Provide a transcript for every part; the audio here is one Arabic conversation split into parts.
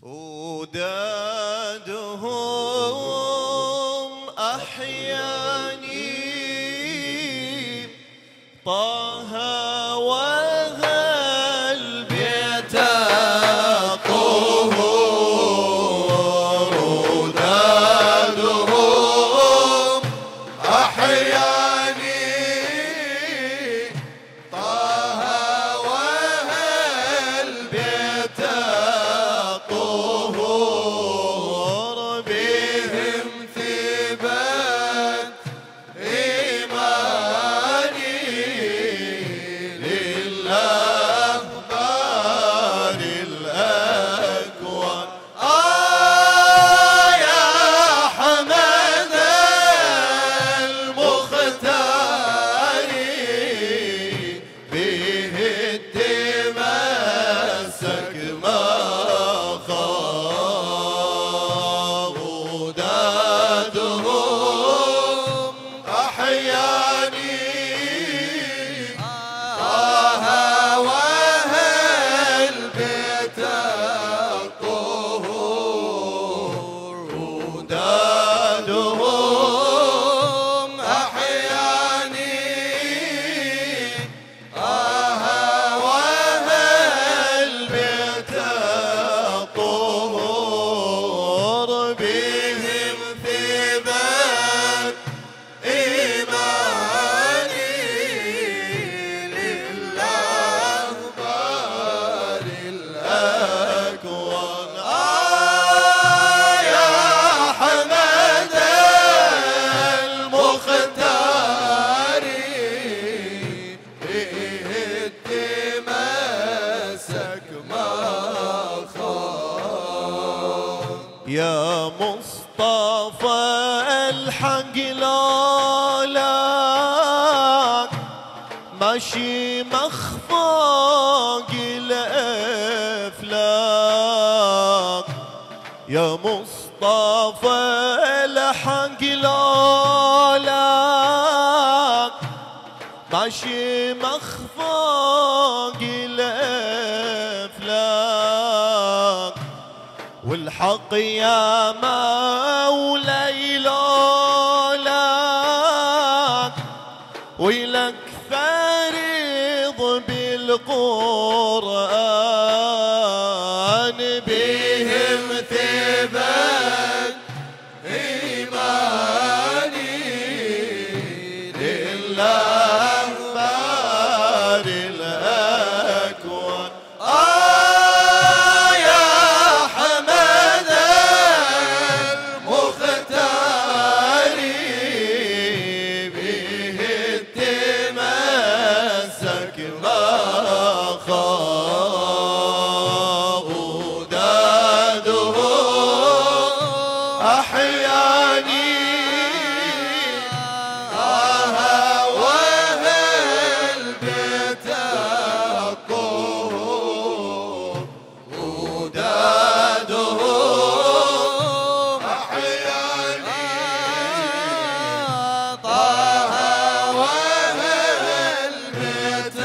ودادهم أحياني طه وهل بيت طهور ودادهم أحياني طه وهل بيت طهور بهم ثبات إيماني لله بار الأكوان يا حمد المختار به التمسك ما خاب ودادهم أحياني طه وهل بيت الطهور ودادهم أحياني طه وهل بيت الطهور بهم ثبات إيماني لله بار الأكوان يا حمد المختار به التمسك ما خاب يا مصطفى الحق لولاك ماشي مخفاق الأفلاك يا مصطفى الحق لولاك ماشي مخفاق الأفلاك والحق يا مولاي لولاك ويلك فريض بالقرآن بهم ثبات إيماني لله بار الأكوان يا حمد المختار به التمسك ما خاب ودادهم أحياني طه وهل بيت الطهور ودادهم أحياني طه وهل بيت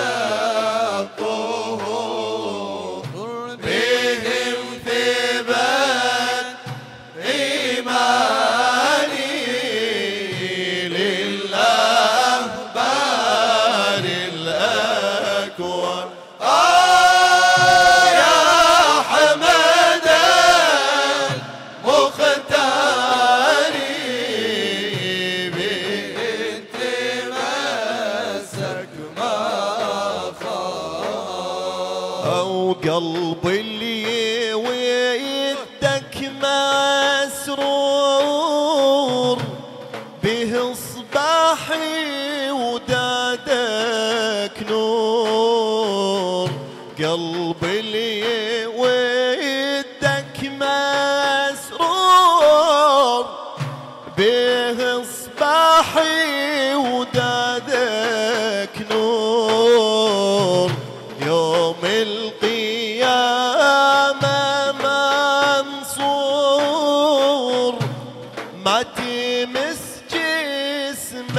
الطهور بهم ثبات إيماني لله بار الأكوان يا حمد المختار به التمسك ما خاب أو قلب اللي ويدك مسرور به صباحي ودادك نور قلب اللي ويدك مسرور به صباحي ودادك نور يوم القيامة منصور ما تمس جسم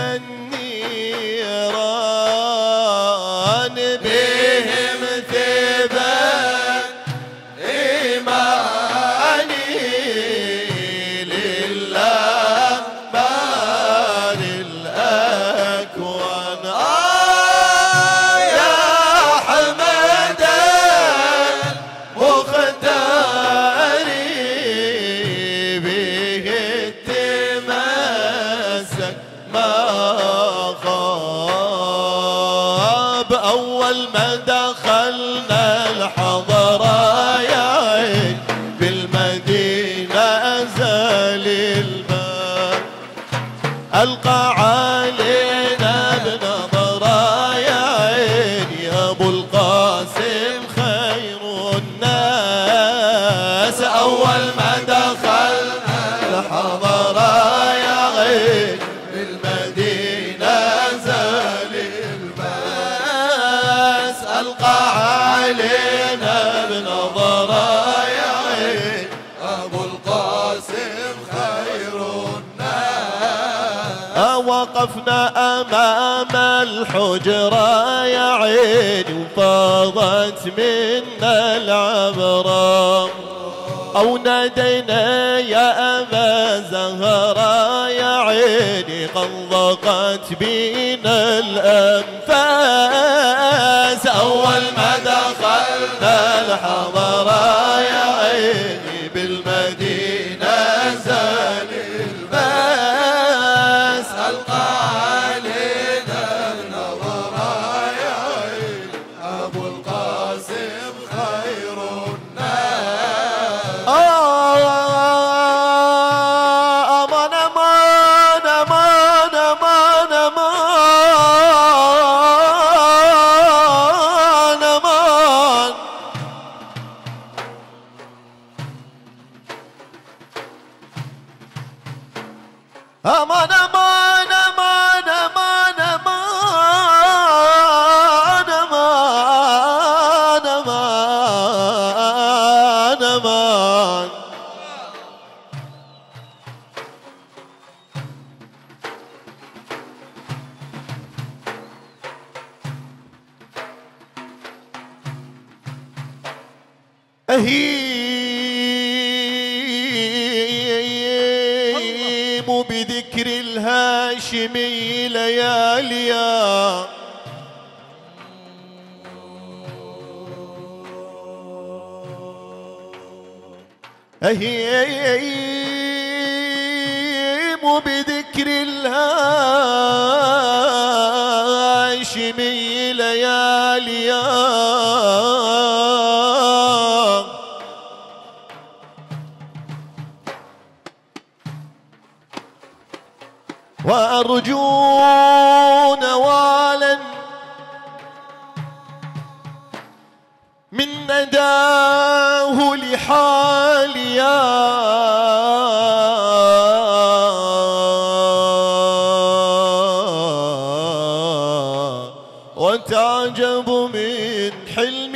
النيران بهم ثبات إيمان أول ما دخلنا الحضرة يا عين بالمدينة زال الباس ألقى علينا بنظرة يا عين أبو القاسم خير الناس. وقفنا أمام الحجرة يا عيني وفاضت منا العبرة أو نادينا يا أبا زهرة يا عيني قلقت بينا الأنفاس. أول ما دخلنا الحضرة يا عيني بالمدينة زال الباس ألقى علينا النظرة يا عيني أبو القاسم خير الناس. أمان أمان أمان أمان أمان أمان أمان أمان أمان أمان أمان أمان أمان. أهيم بذكر الهاشمي لياليا أهيم بذكر الهاشمي لياليا وأرجو نوالا من نداه لحاليا وتعجب من حلم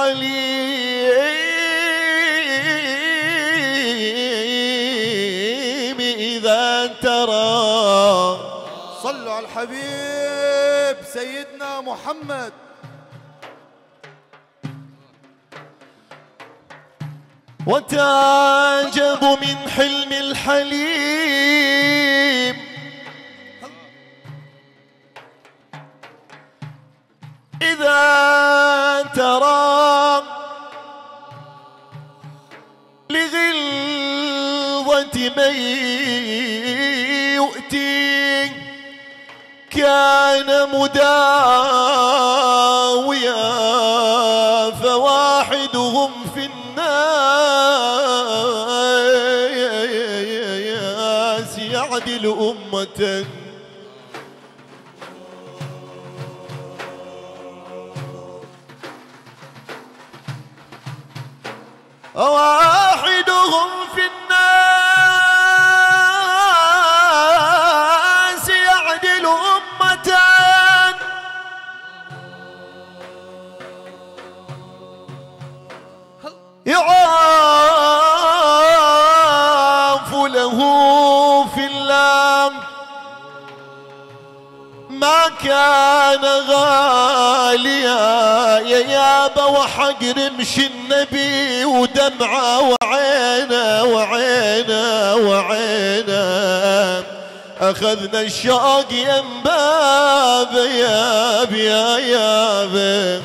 الحليم إذا ترى. صلوا على الحبيب سيدنا محمد. وتعجب من حلم الحليم إذا ترى لغلظة من يؤتي كان مداويا فواحدهم في الناس يعدل أمة. واحدهم في الناس يعدل أمة يعاف له في الله ما كان غاليا يا يابا وحق رمش النبي ودمعه وعينه وعينه وعينه أخذنا الشوق ينباب ياب يا ياب.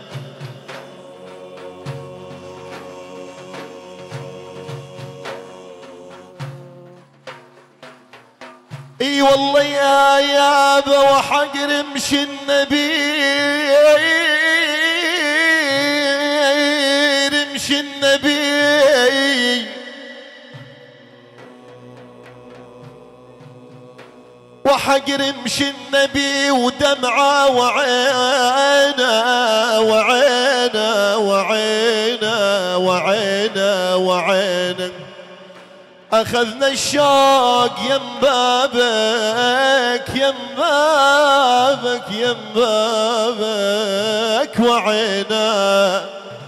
اي والله يا يابا وحق رمش النبي رمش النبي وحق رمش النبي ودمعة وعينه وعينه وعينه وعينه وعينه أخذنا الشوق ينبابك ينبابك ينبابك وعينه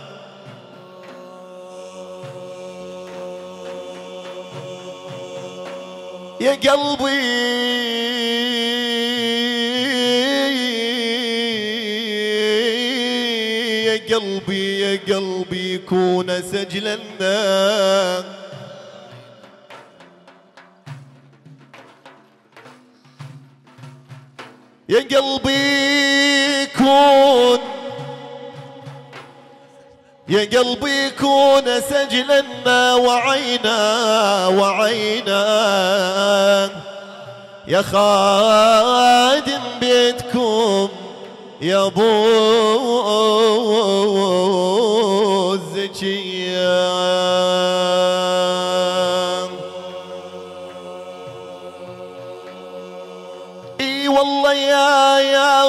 يا قلبي يا قلبي يا قلبي يكون سجلنا يا قلبي يكون يا قلبي يكون سجلنا وعينا وعينا يا خادم بيتكم يا ابو الزكية اي والله يا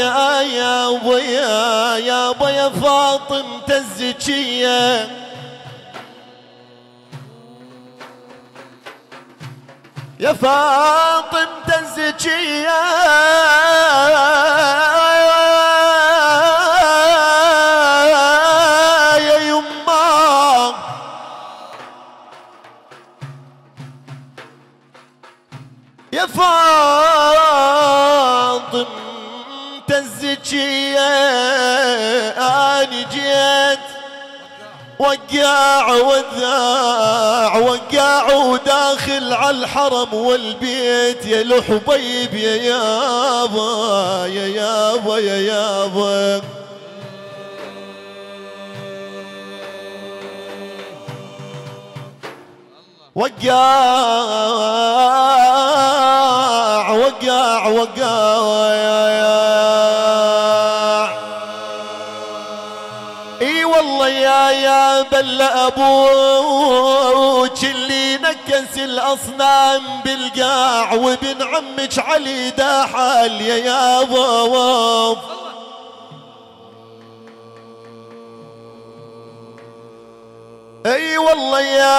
ابو يا فاطمة الزكية يا فاطمة الزكية يا يما يا فاطمة الزكية أنا جيت وقع وذاع وقع وداخل على الحرم والبيت يا الحبيب يا يابا يا يابا يا يابا وقع وقع وقع اي والله يا بلا ابوك اللي نكس الاصنام بالقاع وابن عمك علي داحل يا يابا اي والله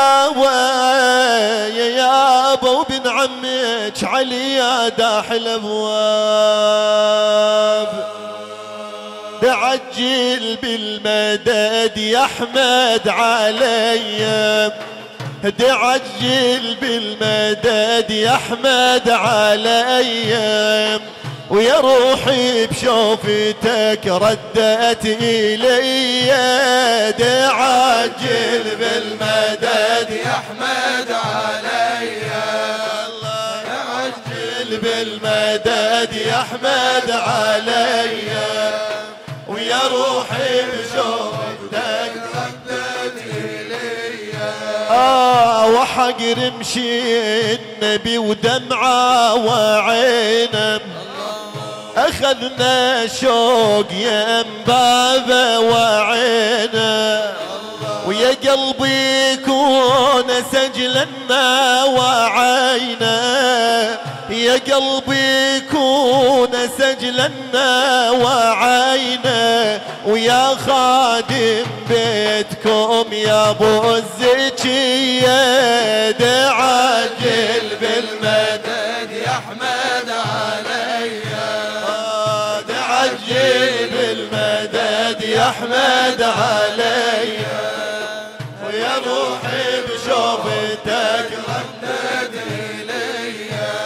يا يابا وابن عمك علي يا داحل ابواب دعجل بالمدد يا احمد علي دعجل بالمدد يا احمد علي ويا روحي بشوفتك ردت الي دعجل بالمدد يا احمد علي دعجل بالمدد يا احمد علي ويا روحي بشوفتك ردت الي وحق رمشي النبي ودمعه وعينه أخذنا شوق ينبابه وعينه ويا قلبي يكون سجلنا وعينه يا قلبي يكون سجلنا وعينه ويا خادم بيتكم يا ابو الزكية دعجل بالمدد يا احمد علي دعجل بالمدد يا احمد علي ويا روحي بشوفتك ردت الي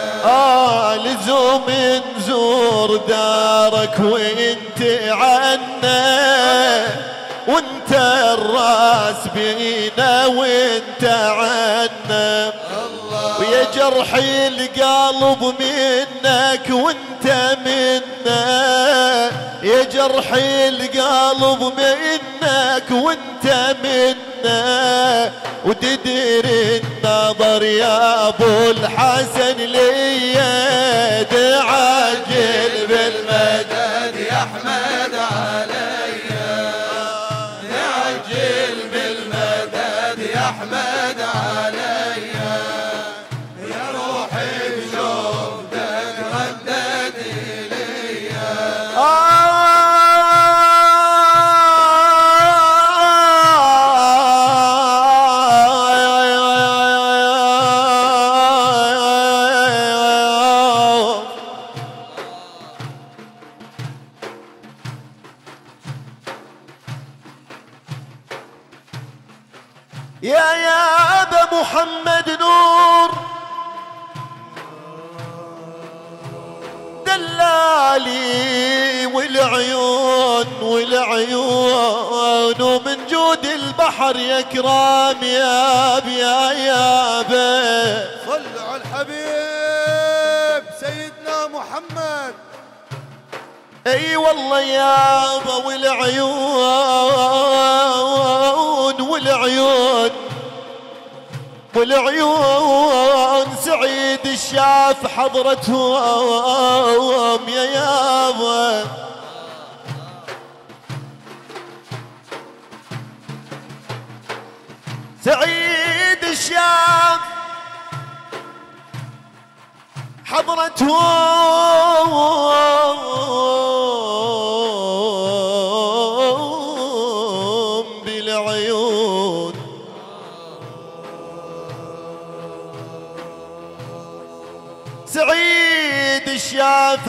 لزوم نزور دارك وانت عنا وانت الراس بينا وانت عنا ويا جرحي القلب منك وانت منا يا جرحي القلب منك وانت منا وتدري النظر يا ابو الحسن ليا دعجل بالمدد يا احمد علي دعجل بالمدد يا احمد علي يا روحي بشوفتك يا أبا محمد نور دلالي والعيون والعيون، ومن جود البحر يا كرام يا أبا. صلوا على الحبيب سيدنا محمد. اي والله يا أبا والعيون والعيون والعيون، سعيد الشاف حضرتهم يا يابا. سعيد الشاف حضرتهم بالعيون. سعيد الشاف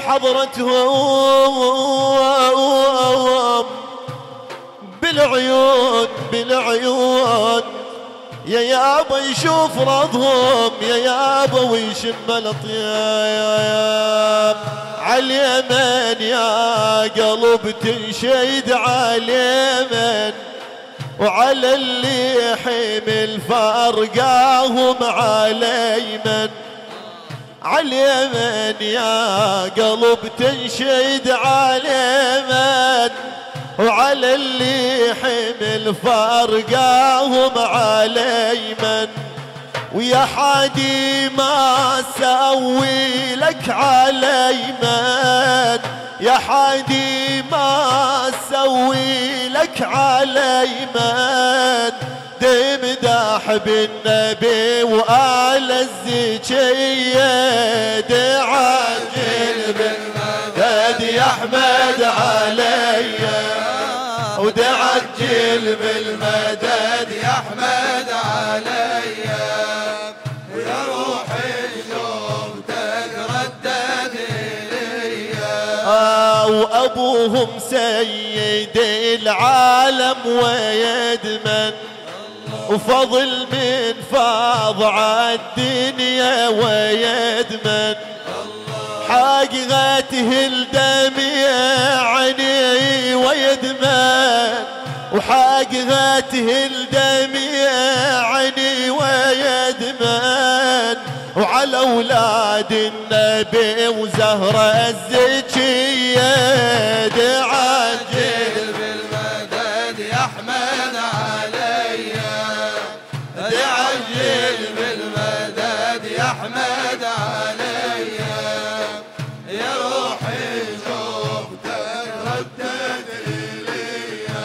حضرتهم بالعيون بالعيون، يا يابا يشوف رضهم يا يابا ويشم الاطياب. عاليمن يا قلب تنشد عاليمن، وعلى اللي حمل فرقاهم عاليمن. عاليمن يا قلب تنشد عاليمن، وعلى اللي حمل فرقاهم عاليمن. ويا حادي ما سوي لك عاليمن، يا حادي ما سوي لك عاليمن. دمداح بالنبي وآل الزكية، دعجل بالمدد يا أحمد عليا، ودعجل بالمدد يا أحمد عليا. يا روحي شوفتك ردت إليا، وأبوهم سيد العالم ويدمن، وفضل من فاض عالدنيا ويدمن. حاقغته الدمية عيني ويدمن، وحاقغته الدمية عيني ويدمن. وعلى أولاد النبي وزهرة الزكية، دعجل بالمدد يا أحمد عليا، دعجل بالمدد يا أحمد عليا. يا روحي شوفتك ردت إليا،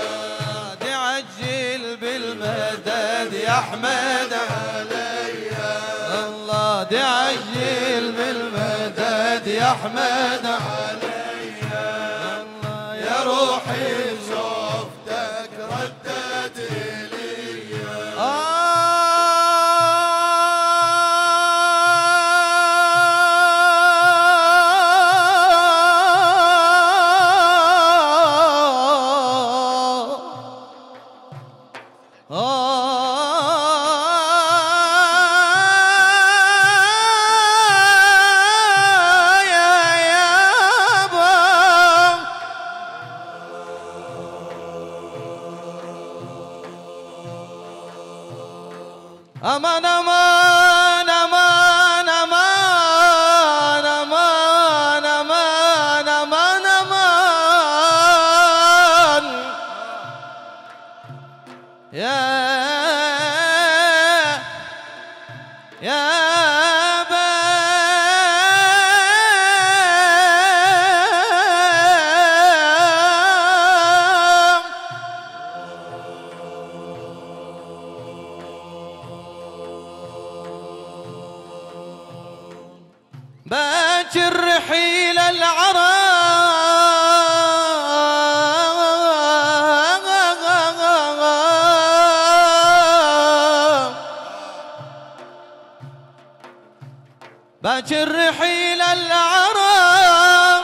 دعجل بالمدد يا أحمد عليا. الله دعجل بالمدد يا أحمد عليا. الله يا روحي شوفتك ردت إليا. أمان أمان أمان أمان أمان أمان أمان أمان يا باكر رحيل العرب، باكر رحيل العرب،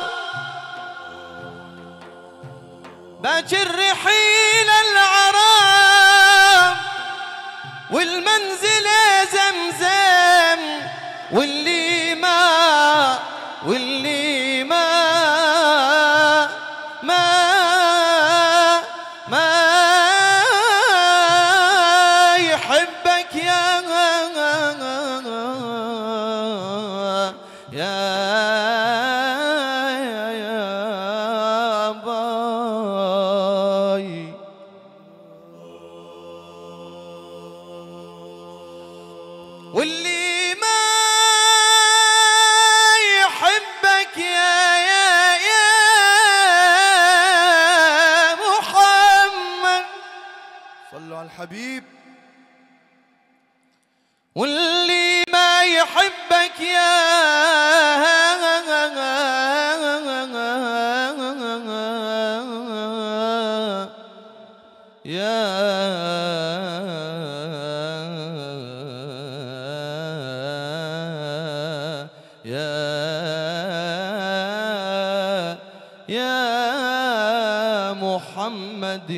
باكر رحيل العرب. والمنزل زمزم، واللي ما يحبك يا باي. واللي ما يحبك يا محمد، صلوا على الحبيب. واللي ما يحبك يا محمد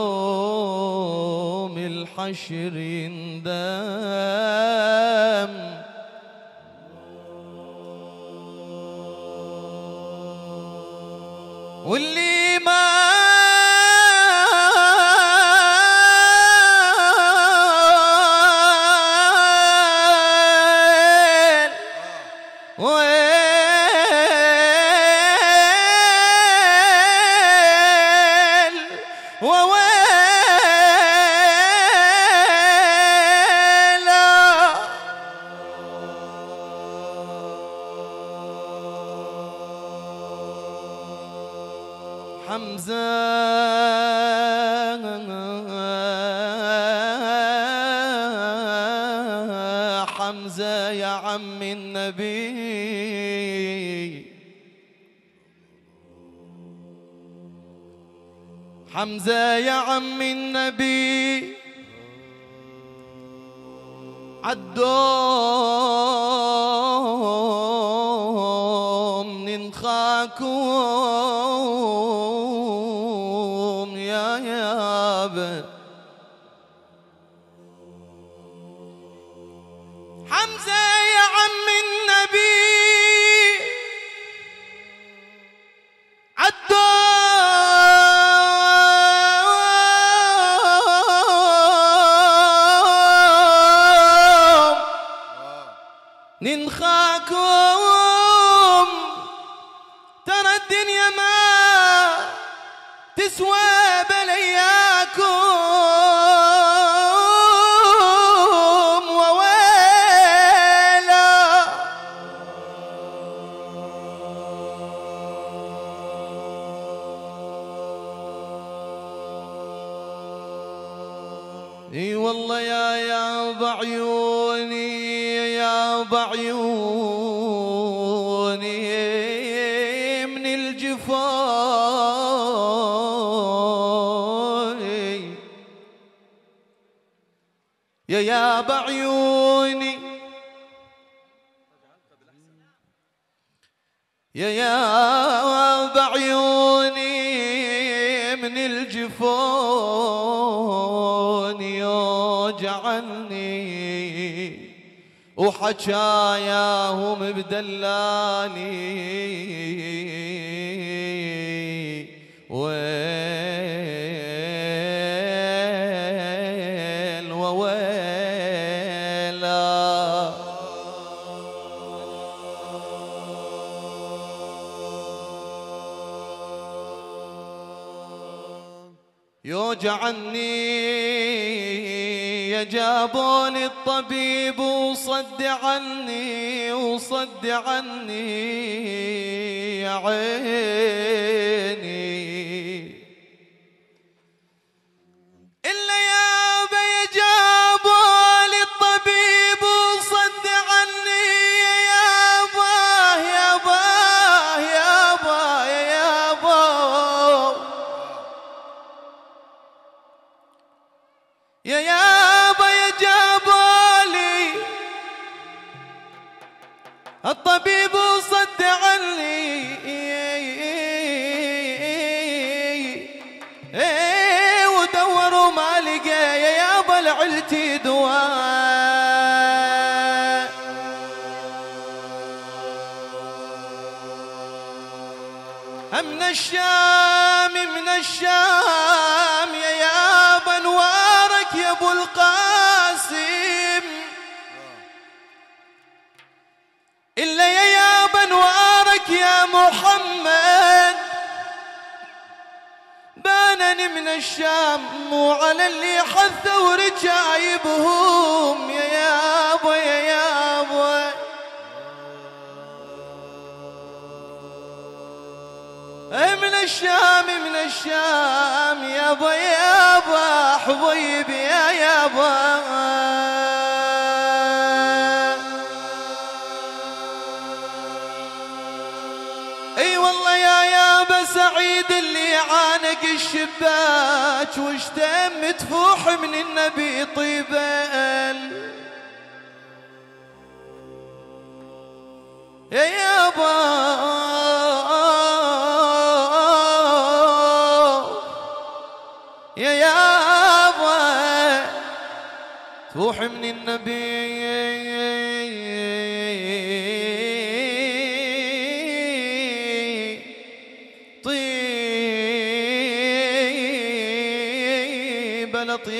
يوم الحشر يندم. واللي ما حمزة حمزة يا عم النبي، حمزة يا عم النبي، عالدوم ننخاكم يا يابا. حمزة يا عم النبي، عالدوم ننخاكم، ترى الدنيا ما تسوى بلياكم وويلا. اي والله يا بعيوني يا بعيوني من الجفاء، يا بعيوني يا بعيوني من الجفون يوجعني، وحكاياهم بدلالي ويل وويلا. يوجعني يا جابوا لي الطبيب وصد عني وصد عني يا عيني، إلا يابا يا جابوا لي الطبيب وصد عني يابا يابا يابا يابا يا يابا يا جابالي الطبيب وصد عني الشام من الشام يا بنوارك يا ابو القاسم، إلا يا بنوارك يا محمد، بانني من الشام مو على اللي حثوا رجايبهم يا يابا يا يابا. من الشام من الشام يابا يابا حبيبي يا يابا. اي والله يا يابا سعيد اللي عانق الشباك واشتم تفوح من النبي طيبل يا يابا. يا يابا تفوح من النبي طيب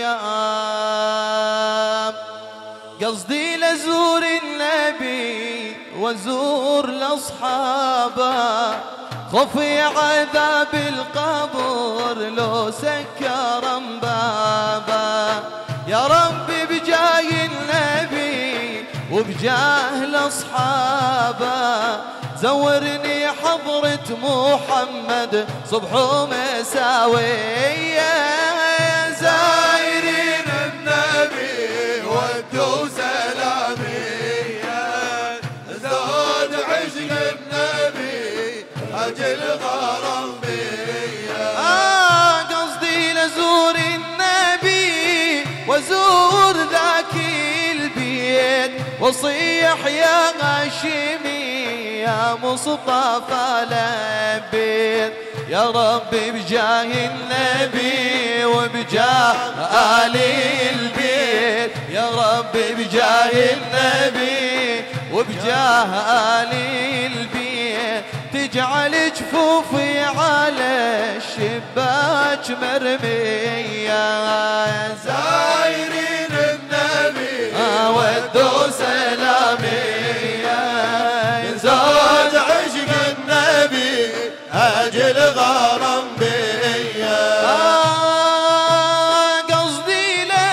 الاطياب. قصدي لزور النبي وزور لاصحابه، خفي عذاب القبر لو سكر بابا. يا ربي بجاه النبي وبجاه الاصحابه، زورني حضرة محمد صبح ومساوية. زايرين النبي ودوا سلامية، زاد عشق النبي أجل غرام بيا. قصدي لزور النبي وزور ذاك البيت، وصيح يا هاشمي يا مصطفى لبيت. يا ربي بجاه النبي وبجاه آل البيت، يا ربي بجاه النبي وبجاه آل البيت، تجعل جفوفي على الشباك مرمية. زايرين النبي ودوا سلامية، زاد عشق النبي أجل غرام بيا. قصدي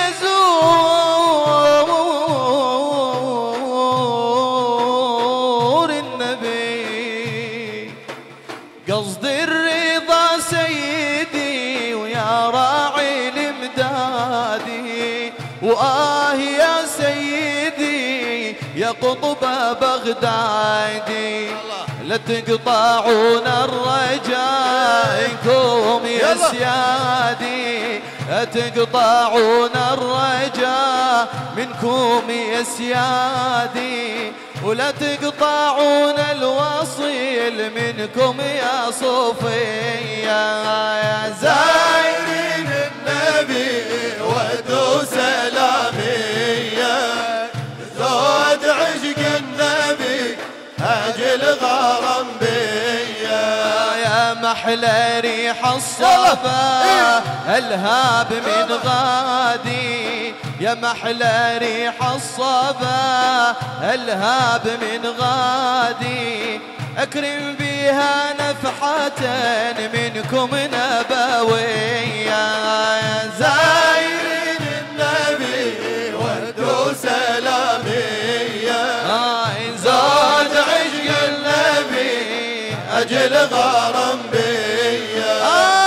لزور النبي، قصدي الرضا سيدي ويا راعي الامدادي، يا سيدي يا قطب بغدادي، لا تقطعون الرجاء انكم يا سيادي، لا تقطعون الرجاء منكم يا سيادي، ولا تقطعون الوصيل منكم يا صوفيا. يا زايرين النبي ودوا سلامية، زاد عشق النبي أجل غرام بيا. يا محلى ريح الصبا الهاب من غادي، يا محلى ريح الصبا الهاب من غادي، أكرم بها نفحة منكم نبوية. زايرين النبي ودوا سلامية، زاد عشق النبي أجل غرام بيا.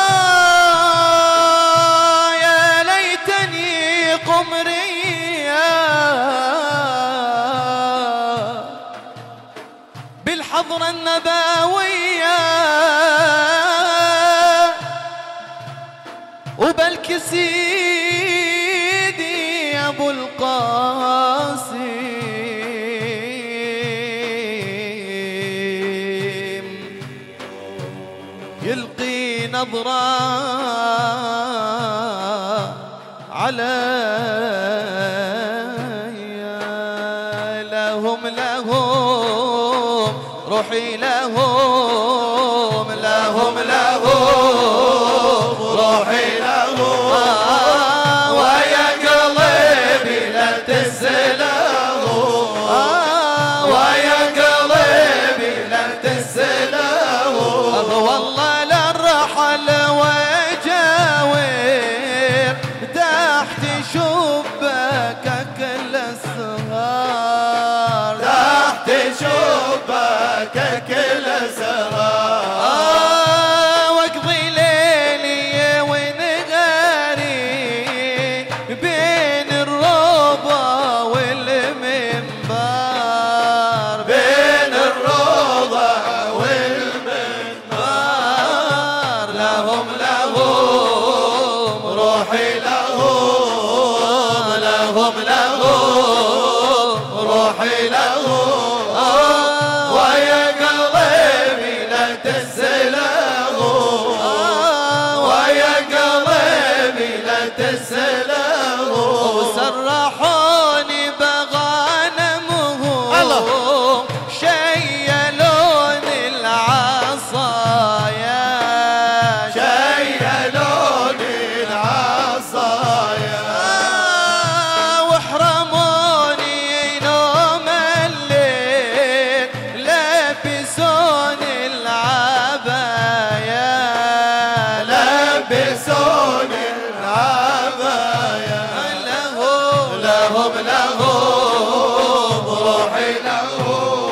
يا ليتني قمرية بالحضرة النبوية، وبلك سيدي أبو القاسم يلقي نظرة علي، لهم روحي لهم لهم لهم روحي لهم ويا قلبي لا تسلهم ويا قلبي لا تسلهم والله للرحل وجاور تحت شباكك الأسرار تحت شباكك الأسرار واقضي ليلي ونهاري بين الروضة والمنبر بين الروضة والمنبر لهم روحي لهم روحي لهم ويا قلبي لا تسلهم ويا قلبي لا تسلهم وسرحوني بغنمهم شيلون العصايا شيلون العصايا وحرموني نوم الليل لبسون العبايا لبسون العبايا لهم روحي لهم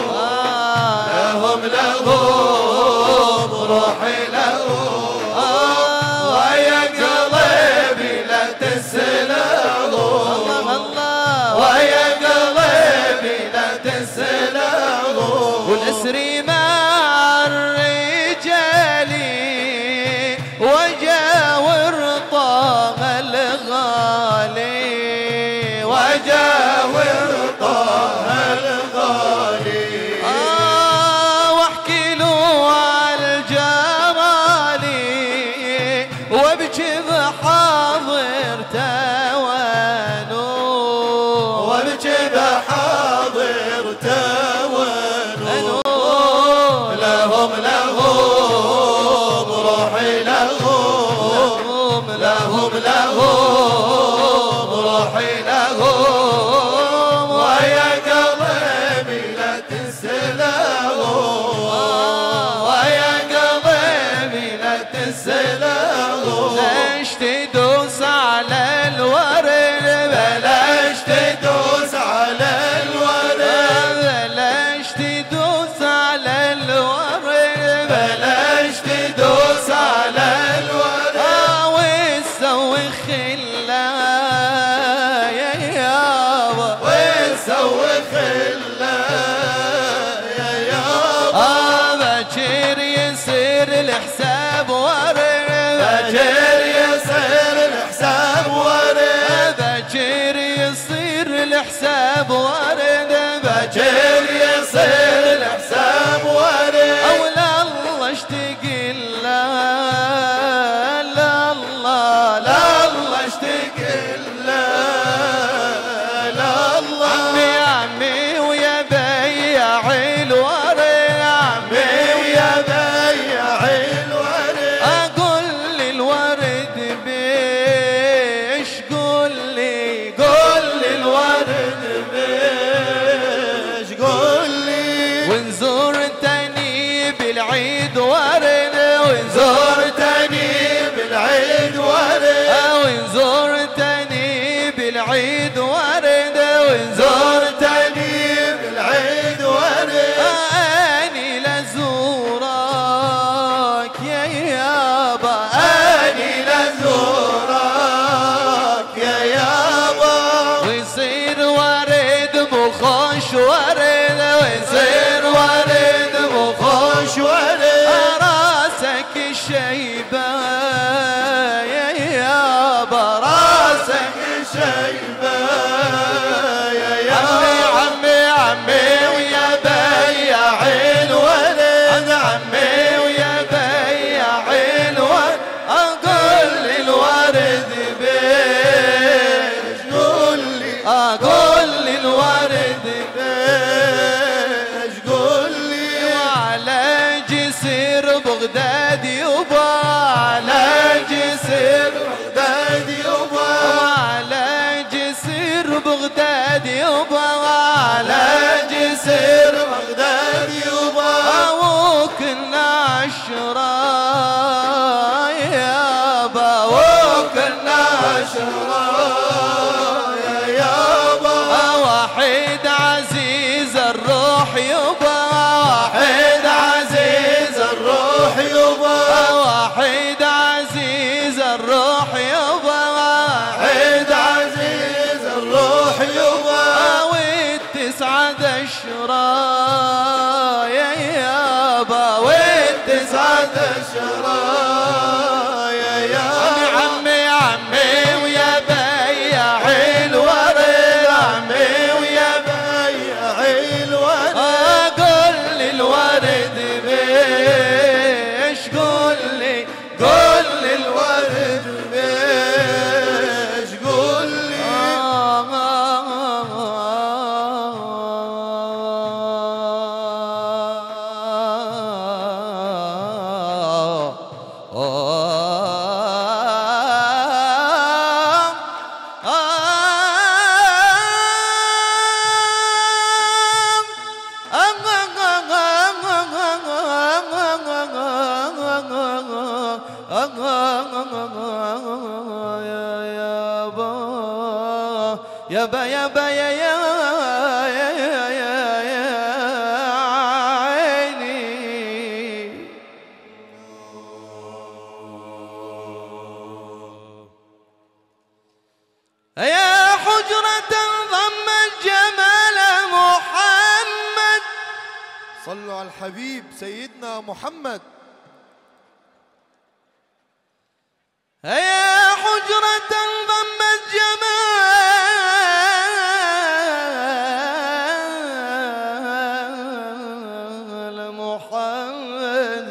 روحي لهم ويا قلبي لا تسلهم ويا قلبي لا تسلهم والأسري مع الرجال وجاور طه الغالي وجاور طه الغالي واحكي له على الجمالي وابكي بحاضر توانو وابكي بحاضر توانو لهم روحي لهم روحي لهم ويا قلبي لا تسلهم ويا قلبي لا تسلهم ليش تدوس على الورد بلاش تدوس على الورد بلاش تدوس على الورد بلاش تدوس على الورد وتسوي خلايا يابا ونسوي خلايا يابا باكر يصير الحساب ورد باكر يصير الحساب ورد باكر يصير الحساب ورد باكر يصير الحساب ورد أولى الله اشتقي لا الله لا الله اشتكي لا الله عمي ويا بياع الورد عمي ويا بياع الورد أقول لي الورد بيش قول لي الورد بيش قول لي ونزورتني بالعيد ورد زرتني بالعيد ورد ونزورتني بالعيد ورد زرتني بالعيد ورد أني لزورك يا يابا أني لزورك يا يابا ويصير ورد مخش ورد ويصير ورد خوش ورد راسك الشيبة يا يابا راسك شيبة يا عمي يابا عمي عمي ويا بياع الورد عمي ويا بياع الورد أقول لي الورد بيش قول لي أقول لي الورد ليش قول لي وعلى جسر بغي بغداد يبا على جسر بغداد يبا على جسر بغداد يبا على جسر بغداد يبا وكنا عشرة يابا وكنا عشرة يابا واحد عزيز الروح يبا واحد عزيز الروح يبا واحد عزيز الروح يبا واحد عزيز الروح يبا والتسعة أشرا يا يابا والتسعة أشرا يا يابا عمي عمي ويا بياع الورد عمي ويا بياع الورد قول لي الورد بيش قول لي الورد بيش قول لي يابا يابا يا عيني يا حجرة ضمت جمال محمد. صلوا على الحبيب سيدنا محمد. يا حجرة ضمت جمال محمد.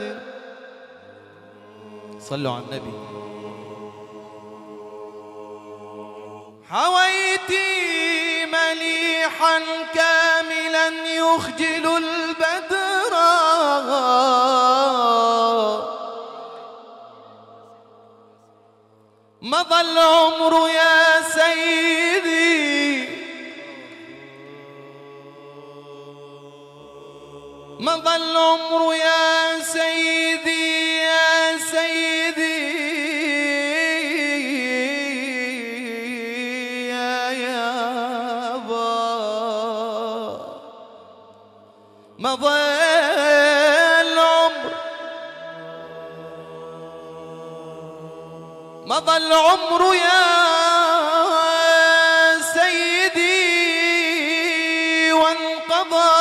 صلوا على النبي. حويتي مليحا كاملا يخجل البدر مضى العمر يا سيدي مضى العمر يا سيدي يا سيدي يا يابا مضى مضى العمر يا سيدي وانقضى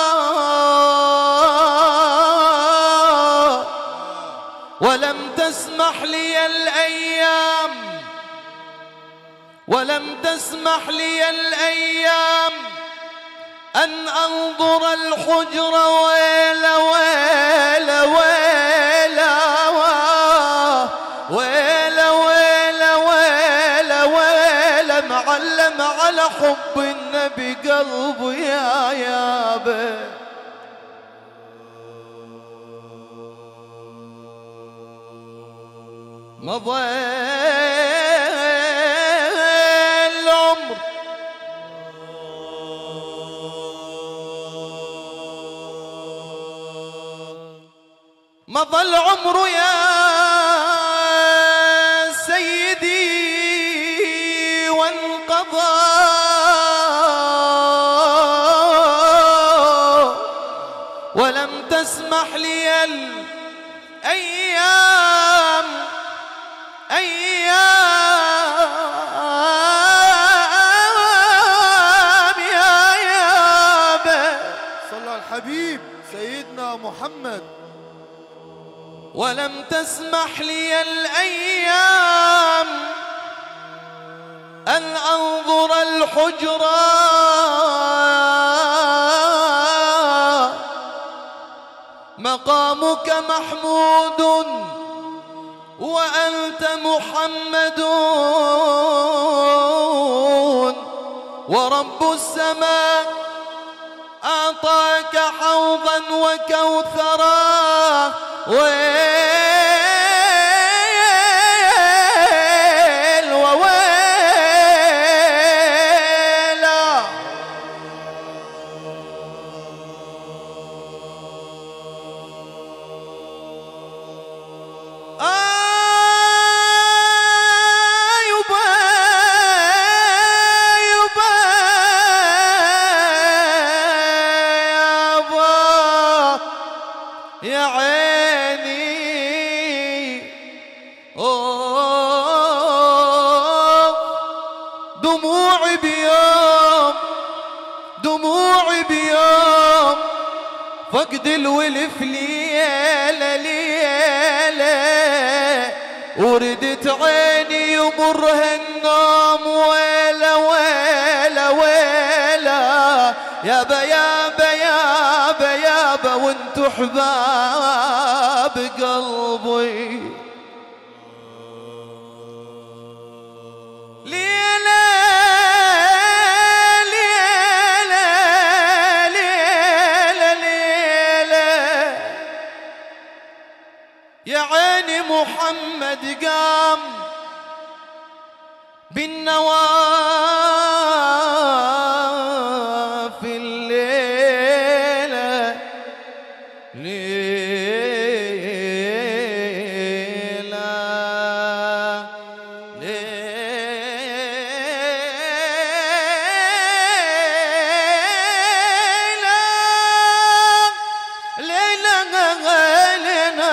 ولم تسمح لي الأيام ولم تسمح لي الأيام أن أنظر الحجر ويلا ويلا ويلا ويلا ويلا ويلا ويلا معلم على حب النبي قلبي يا يابا مضى العمر مضى العمر يا سيدي وانقضى ولم تسمح لي الأيام يا يابا. صلى على الحبيب سيدنا محمد. ولم تسمح لي الأيام أن أنظر الحجرة مقامك محمود وأنت محمد ورب السماء أعطاك حوضا وكوثرا ويل وويلا. يبا يبا يابا يا عيني. دموعي بيوم دموعي بيوم فقد الولف ليلة ليلة، وردت عيني يمرها النوم ويلا ويلا ويلا. يابا يابا يابا يابا وانتو حباب قلبي. ليلة ليلة ليلة ليلة يا عيني. محمد قام بالنوافل ليلة ليلة ليلة ليلة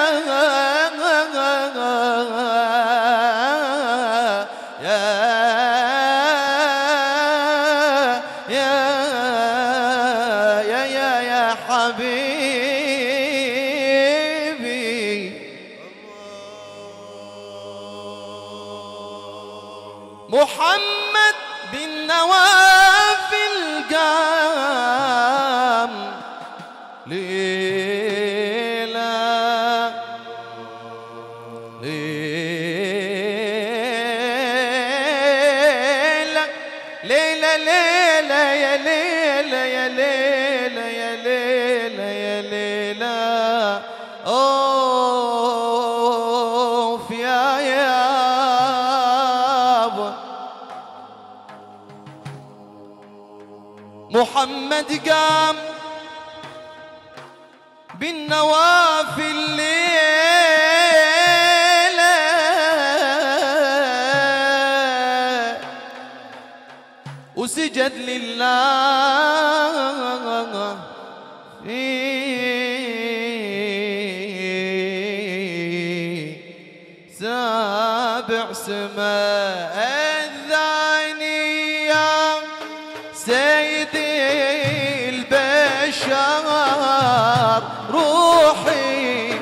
يا حبيبي. محمد بالنوافل قام ليلة ليلة ليلة ليلة يا ليلة يا ليلة يا ليلة يا ليلة. أوف يا يابا. محمد قام بالنوافل ليلة وسجد لله في سابع سماء الثانية. سيدي البشر روحي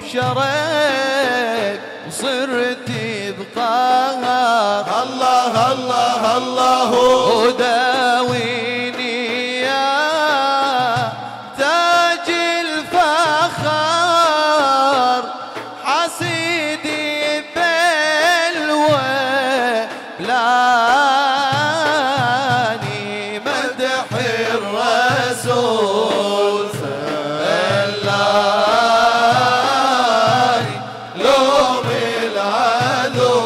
بشرك وصرت بقهر. الله الله الله وداويني يا تاج الفخر. حسيدي بلوى بلاني مدح الرسول سلاني لوم العدو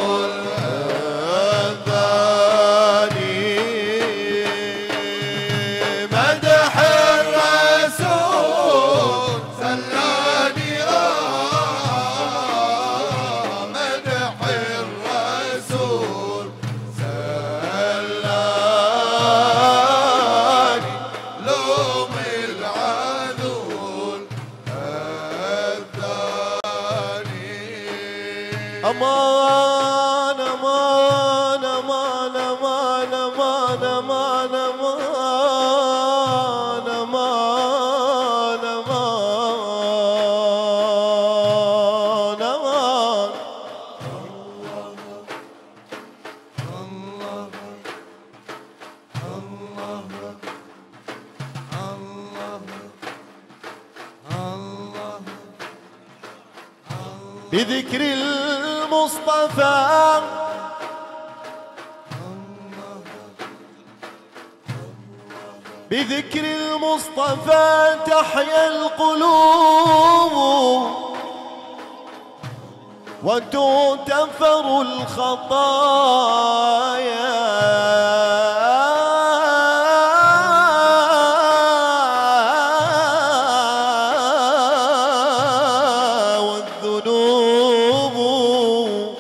مدح الرسول سلاني. مدح الرسول سلاني لوم العدول الثاني. أمان أمان أمان أمان أمان أمان أمان أمان أمان أمان. بذكر المصطفى بذكر المصطفى تحيا القلوب. وانتم تنفروا الخطايا والذنوب.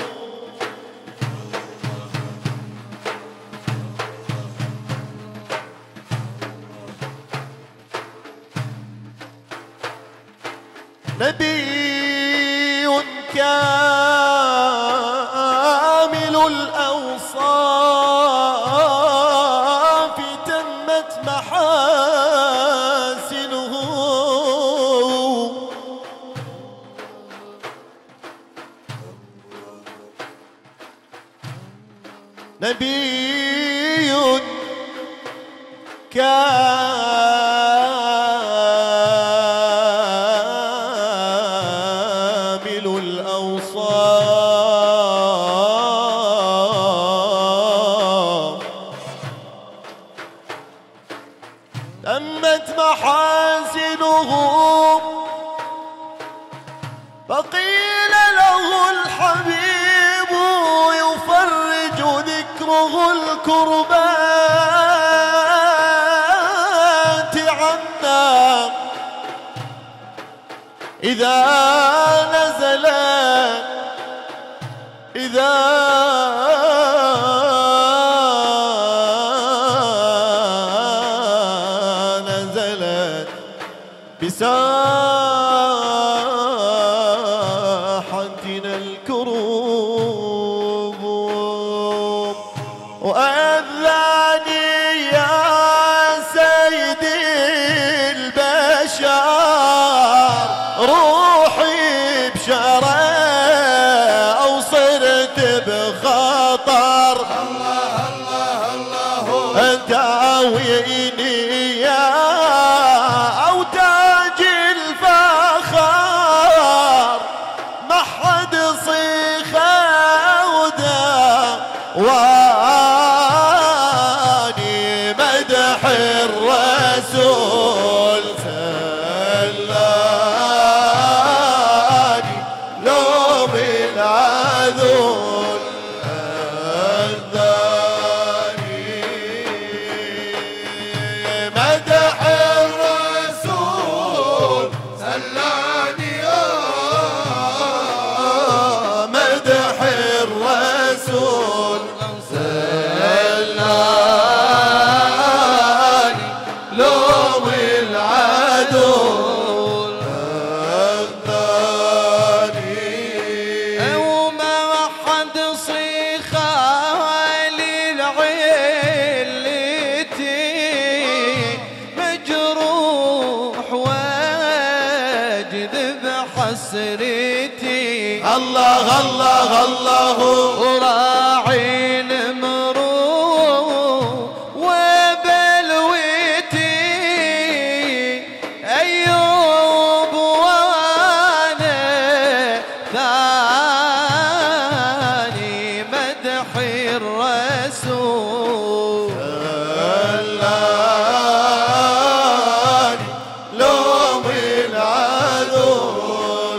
نبي كامل الأوصاف تمت محاسنه، نبي كامل الأوصاف تمت محاسنه، فقيل له الحبيب يفرج ذكره الكربات عنا إذا نزلت بساحتنا الكروب. وأذاني يا سيدي البشر روحي بشرى أو صرت بخطر، الله الله الله أنت عاويني يا أو تاج الفخر، ما حد صيخة واني مدح الرسول سلاني لوم العذول أذاني مدح الرسول سلاني مدح الرسول سلاني لوم العدول أذاني وما حد صيخة للعلتي مجروح واجذب حسرتي، الله الله الله وراعي المروح وبلوتي أيوب وانا ثاني مدح الرسول سلاني لوم العذول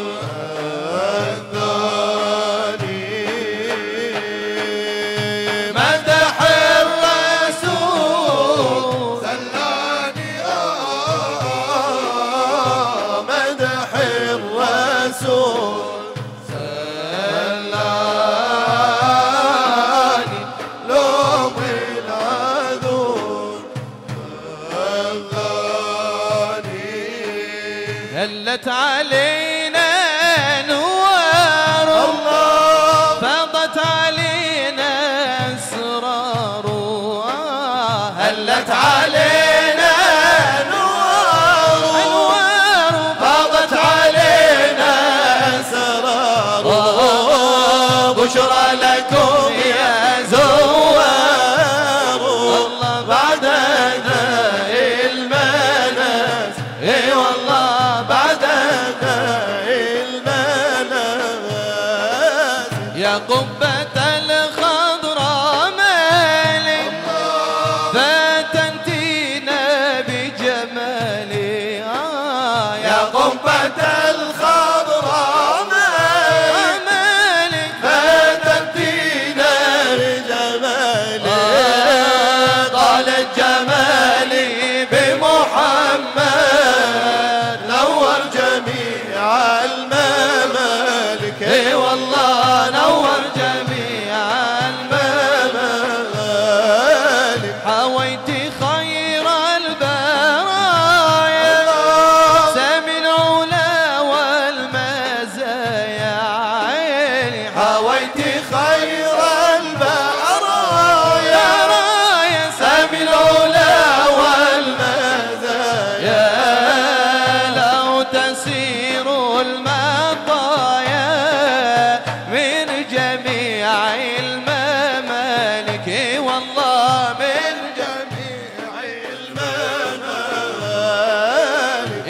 أذاني مدح الرسول سلاني مدح الرسول سلاني لوم العذول أذاني هلت علينا نوار الله فاضت علينا اسرار هلت علينا أنوار فاضت علينا أسرار بشرى لكم يا زوار بعدنا المناس اي والله بعدنا المناس يا قبة الخضراء مالك فتنتين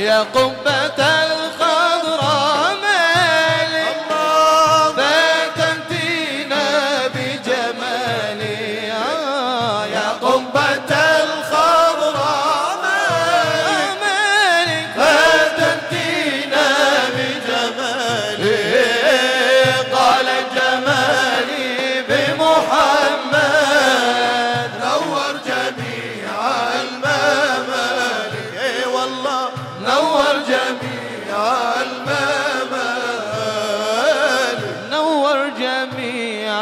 يا قبة الخضراء مالك فتنتينا بجمالي يا قبة الخضراء مالك فتنتينا بجمالي قال جمالي بمحمد نور جميع الممالك اي والله نور جميع الممالك نور جميع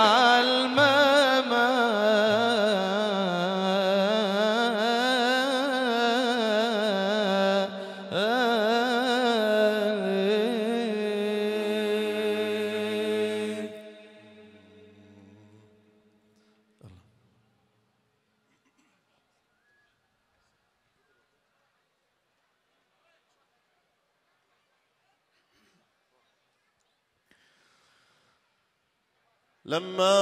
لما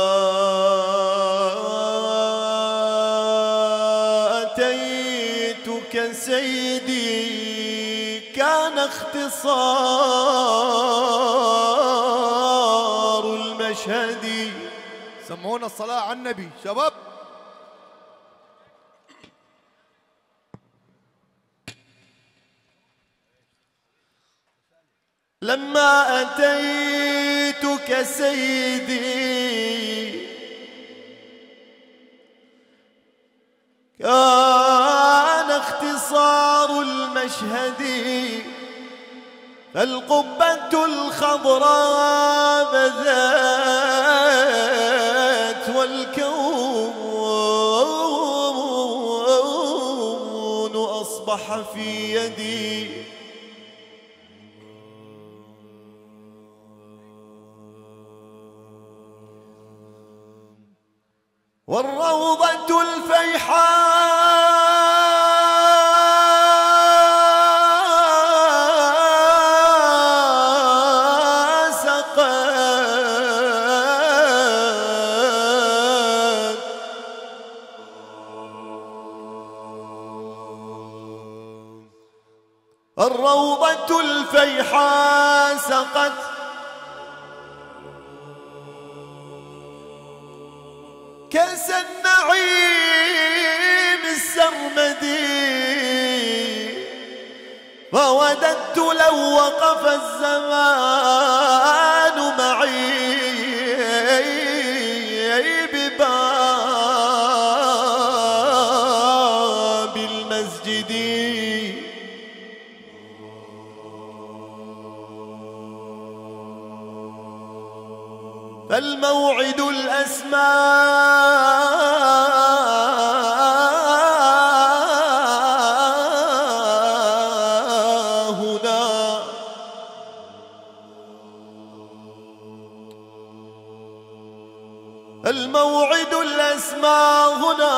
أتيتك سيدي كان اختصار المشهد. سمعونا الصلاة على النبي شباب. لما أتيتك سيدي كان اختصار المشهد فالقبة الخضراء بذات والكون أصبح في يدي. والروضة الفيحاء سقت الروضة الفيحاء سقت كأس النعيم السرمدي فوددت لو وقف الزمان معي بباب المسجد. فالموعد الأسمى هنا الموعد الأسمى هنا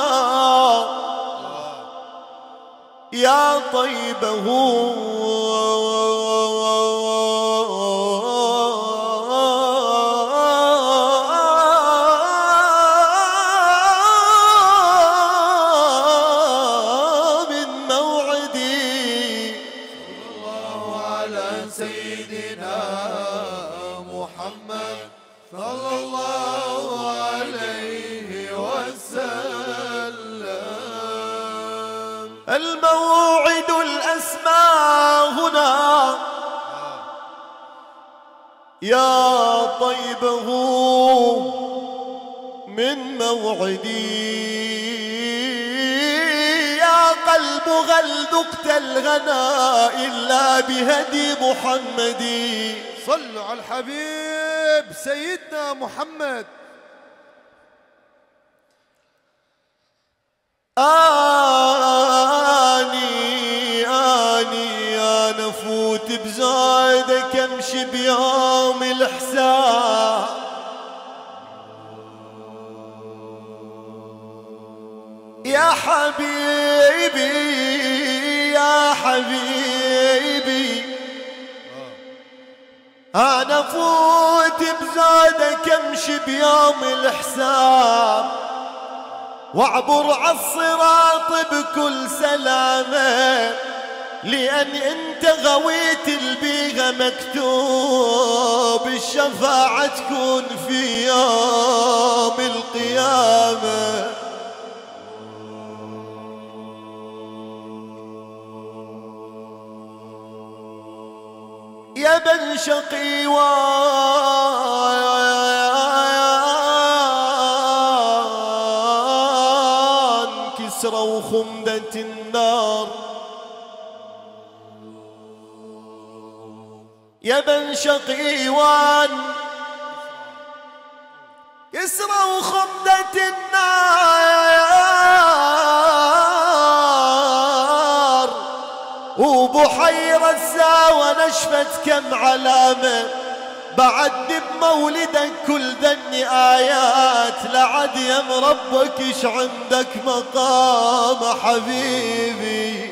يا طيبه سيدنا محمد صلى الله عليه وسلم. الموعد الأسمى هنا يا طيبه من موعدي يا قلب هل ذقت الغنى إلا بهدي محمد. صلوا على الحبيب سيدنا محمد. آني أنا فوت بزايدك أمشي بيوم الحساب يا حبيبي يا حبيبي أنا فوت بزادك أمشي بيوم الحساب وأعبر عالصراط بكل سلامة لأن انت غويت البيغة مكتوب الشفاعة تكون في يوم القيامة. يا بن شقيوان كسرى وخمدة النار. يا بن شقيوان كسرى وخمدة النار. وبحيرة ساوى نشفت كم علامة بعد بمولدك كل ذني آيات. لعد يم ربك ايش عندك مقام حبيبي.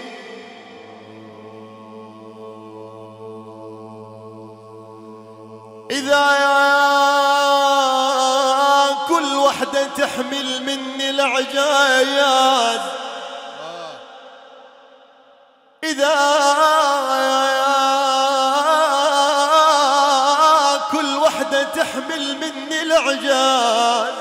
إذا كل وحدة تحمل مني العجايات. إذا كل وحدة تحمل مني العجاز.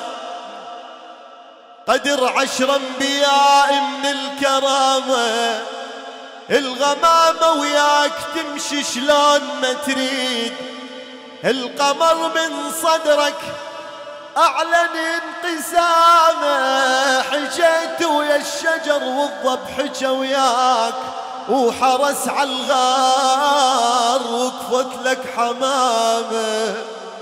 قدر 10 أنبياء من الكرامة. الغمامة وياك تمشي شلون ما تريد. القمر من صدرك أعلن انقسامه. حجيت ويا الشجر والضب حجى وياك وحرس على الغار وقفت لك حمامه.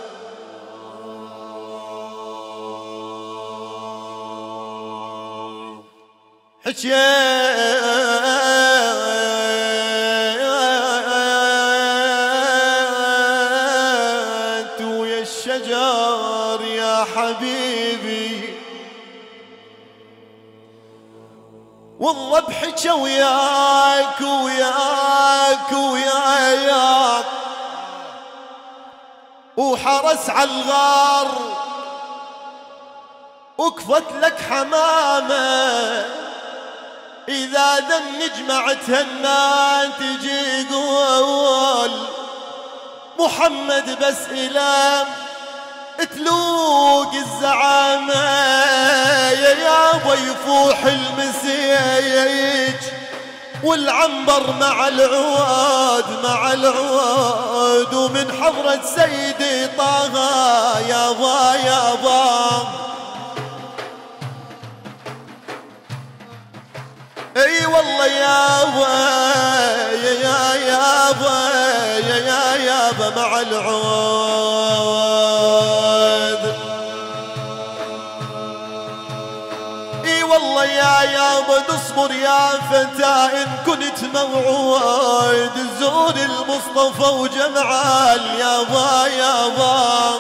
حجيت ويا الشجر يا حبيبي. والضب حجى وياك وياك وياك وحرس على الغار وقفت لك حمامه. إذا ذن جمعت هالناس تجي قول محمد بس إلام تلوق الزعامة. يا يابا يفوح المسيج والعنبر مع العواد مع العواد. ومن حضرة سيدي طه يابا يابا. اي والله يابا يا يابا يا يابا مع العود. اي والله يا يابا اصبر يا فتى ان كنت موعود. زور المصطفى وجمعال يابا يابا.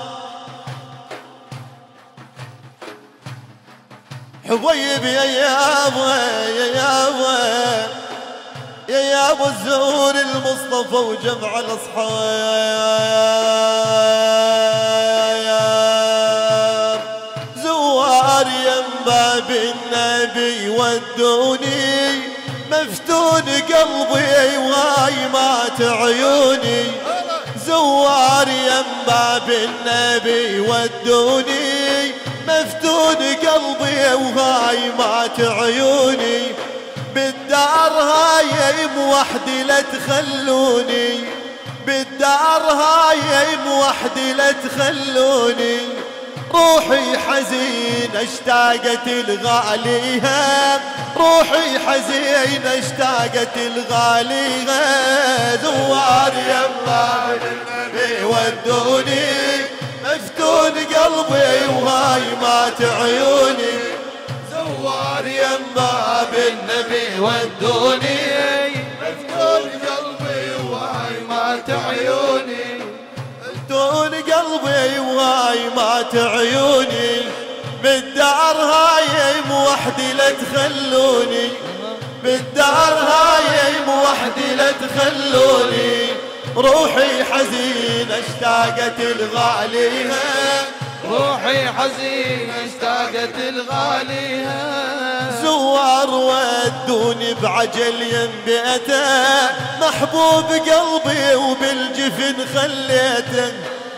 حبيب يا يابا يا يابا يا يابا. الزور المصطفى وجمع الاصحاب. زوار يم باب النبي ودوني مفتون قلبي واي مات عيوني. زوار يم باب النبي ودوني مفتون قلبي وهاي مات عيوني. بالدار هاي موحدي لا تخلوني. بالدار هاي موحدي لا تخلوني. روحي حزين اشتاقت الغاليها. روحي حزين اشتاقت الغاليها. زوار يما النبي ودوني مفتون قلبي وهاي مات عيوني. زوار يما بالنبي ودوني مفتون قلبي وهاي مات عيوني. مفتون قلبي وهاي مات عيوني. بالدار هاي موحدي لا تخلوني. بالدار هاي موحدي لا تخلوني. روحي حزين اشتاقت الغاليها. روحي حزين اشتاقت الغاليها. زوار ودوني بعجل يم بيته، محبوب قلبي وبالجفن خليته.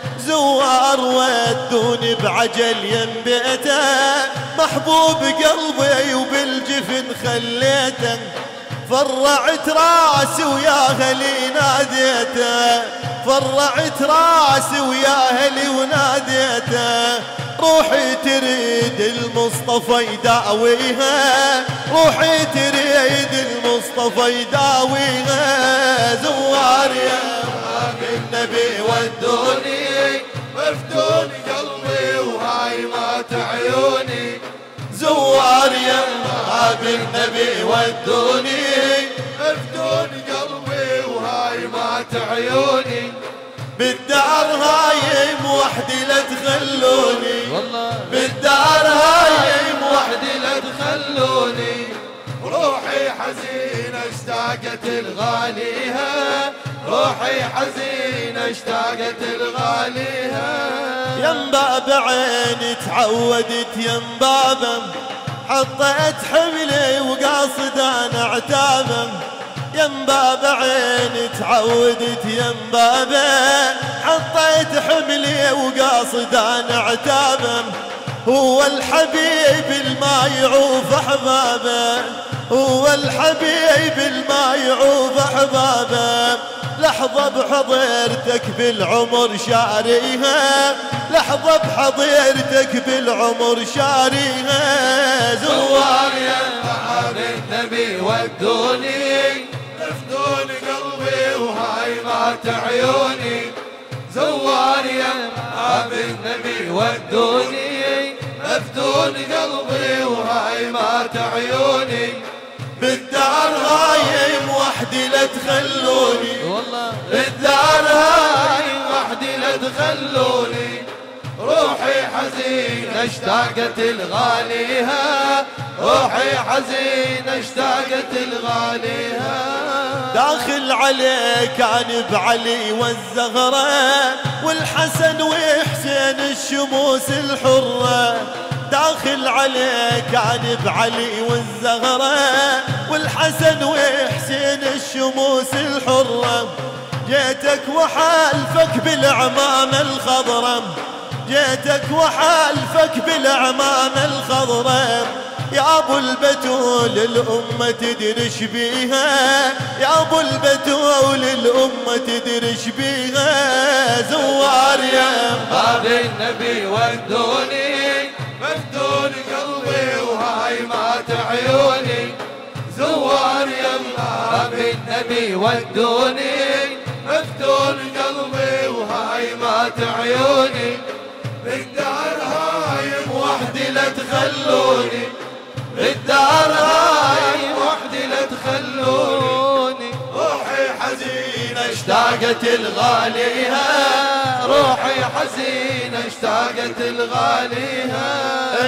زوار ودوني بعجل يم بيته، محبوب قلبي وبالجفن خليته. فرعت راسي ويا اهلي ناديته، فرعت راسي ويا اهلي وناديته. روحي تريد المصطفى يداويها، روحي تريد المصطفى يداويها. زوار يا النبي ودوني، مفتون قلبي وهاي مات عيوني. زوار يا النبي ودوني، مفتون قلبي وهاي مات عيوني. بالدار هايم وحدي لا تخلوني، والله بالدار هايم وحدي لا تخلوني. روحي حزينة اشتاقت الغاليها، روحي حزينة اشتاقت الغاليها. يم باب عيني تعودت يم بابه، حطيت حملي وقاصد انا عتابه. يم باب عيني تعودت يم بابه، حطيت حملي وقاصد انا عتابه. هو الحبيب الما يعوف احبابه، هو الحبيب الما يعوف احبابه. لحظة بحضرتك بالعمر شاريها، لحظة بحضرتك بالعمر شاريها. زوار يا بعد النبي ودوني، مفتون قلبي وهاي مات عيوني. زوار يا بعد النبي ودوني، مفتون قلبي وهاي مات عيوني. بالدار هايم وحدي لا تخلوني، والله بالدار هايم وحدي لا تخلوني. روحي حزينة اشتاقت الغاليها، روحي حزينة اشتاقت الغاليها. داخل عليه كان بعلي والزهرة، والحسن وحسين الشموس الحرة. داخل عليه كان بعلي والزهرة، والحسن وحسين الشموس الحرة. جيتك وحالفك بالعمامة الخضرة، جيتك وحالفك بالعمامة الخضرة. يا ابو البتول الامه تدرش بيها، يا ابو البتول الامه تدرش بيها. زوار يا باب النبي ودوني، مفتون قلبي وهاي مات عيوني. زوار يا باب النبي ودوني، مفتون قلبي وهاي مات عيوني. بالدار هايم وحدي لا تخلوني، بالدار هايم وحدي لا تخلوني. روحي حزينة اشتاقت الغاليها، روحي حزينة اشتاقت الغاليها.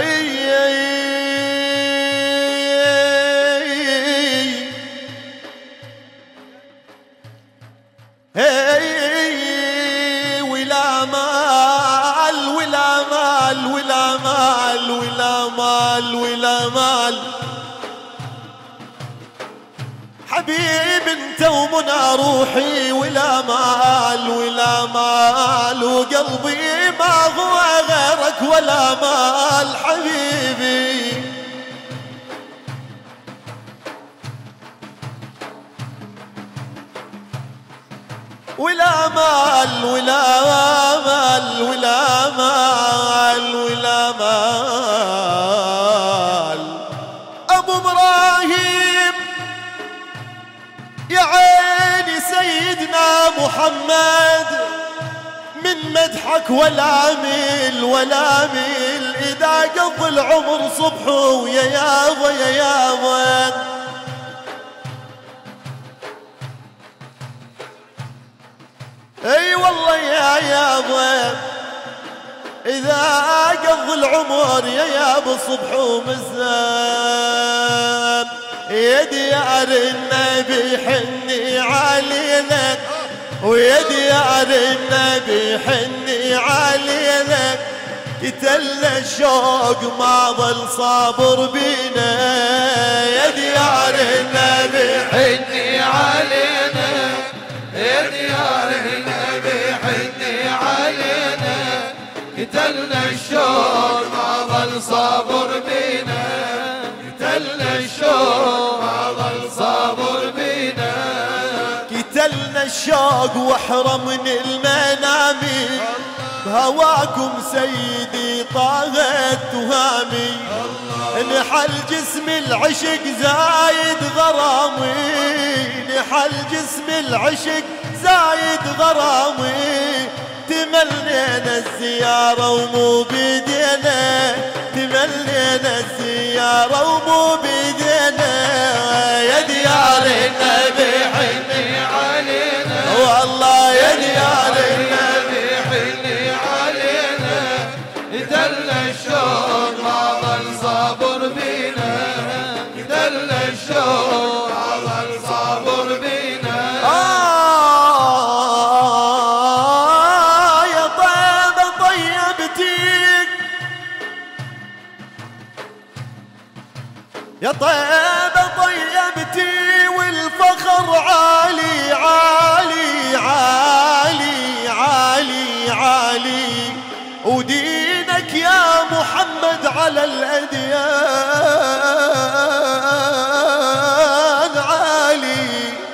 ولا مال ولا مال ولا مال ولا مال ولا مال. حبيب انت ومنى روحي، ولا مال ولا مال. وقلبي ما هو غيرك ولا مال حبيبي. ولا مال ولا مال ولا مال ولا مال. ابو ابراهيم يا عيني سيدنا محمد، من مدحك ولا ميل ولا ميل. اذا قضى العمر صبح ويا يابا يا يابا. اي والله يا يابا، اذا قضى العمر يا يابا صبح ومساء. يا ديار النبي حني علينا، ويا ديار النبي حني علينا. قتلنا الشوق ما ظل صابر بينا، يا ديار النبي حني علينا، يا ديار النبي حني علينا، قتلنا الشوق ما ظل صابر بينا، قتلنا الشوق ما ظل صابر بينا، قتلنا الشوق واحرمني المنامي، بهواكم سيدي طاغت تهامي، نحل جسم العشق زايد غرامي، نحل جسم العشق زايد غرامي، تملينا الزيارة ومو بيدينا، تملينا الزيارة ومو بيدينا، يا ديار النبي حني علينا، والله يا ديار النبي حني علينا، قتلنا الشوق ما ظل صابر بينا، قتلنا الشوق ما ظل صابر بينا. يا طيبة طيبتيك، يا طيبة طيبتي والفخر عالي عالي عالي عالي عالي، ودينك يا محمد على الأديان عالي،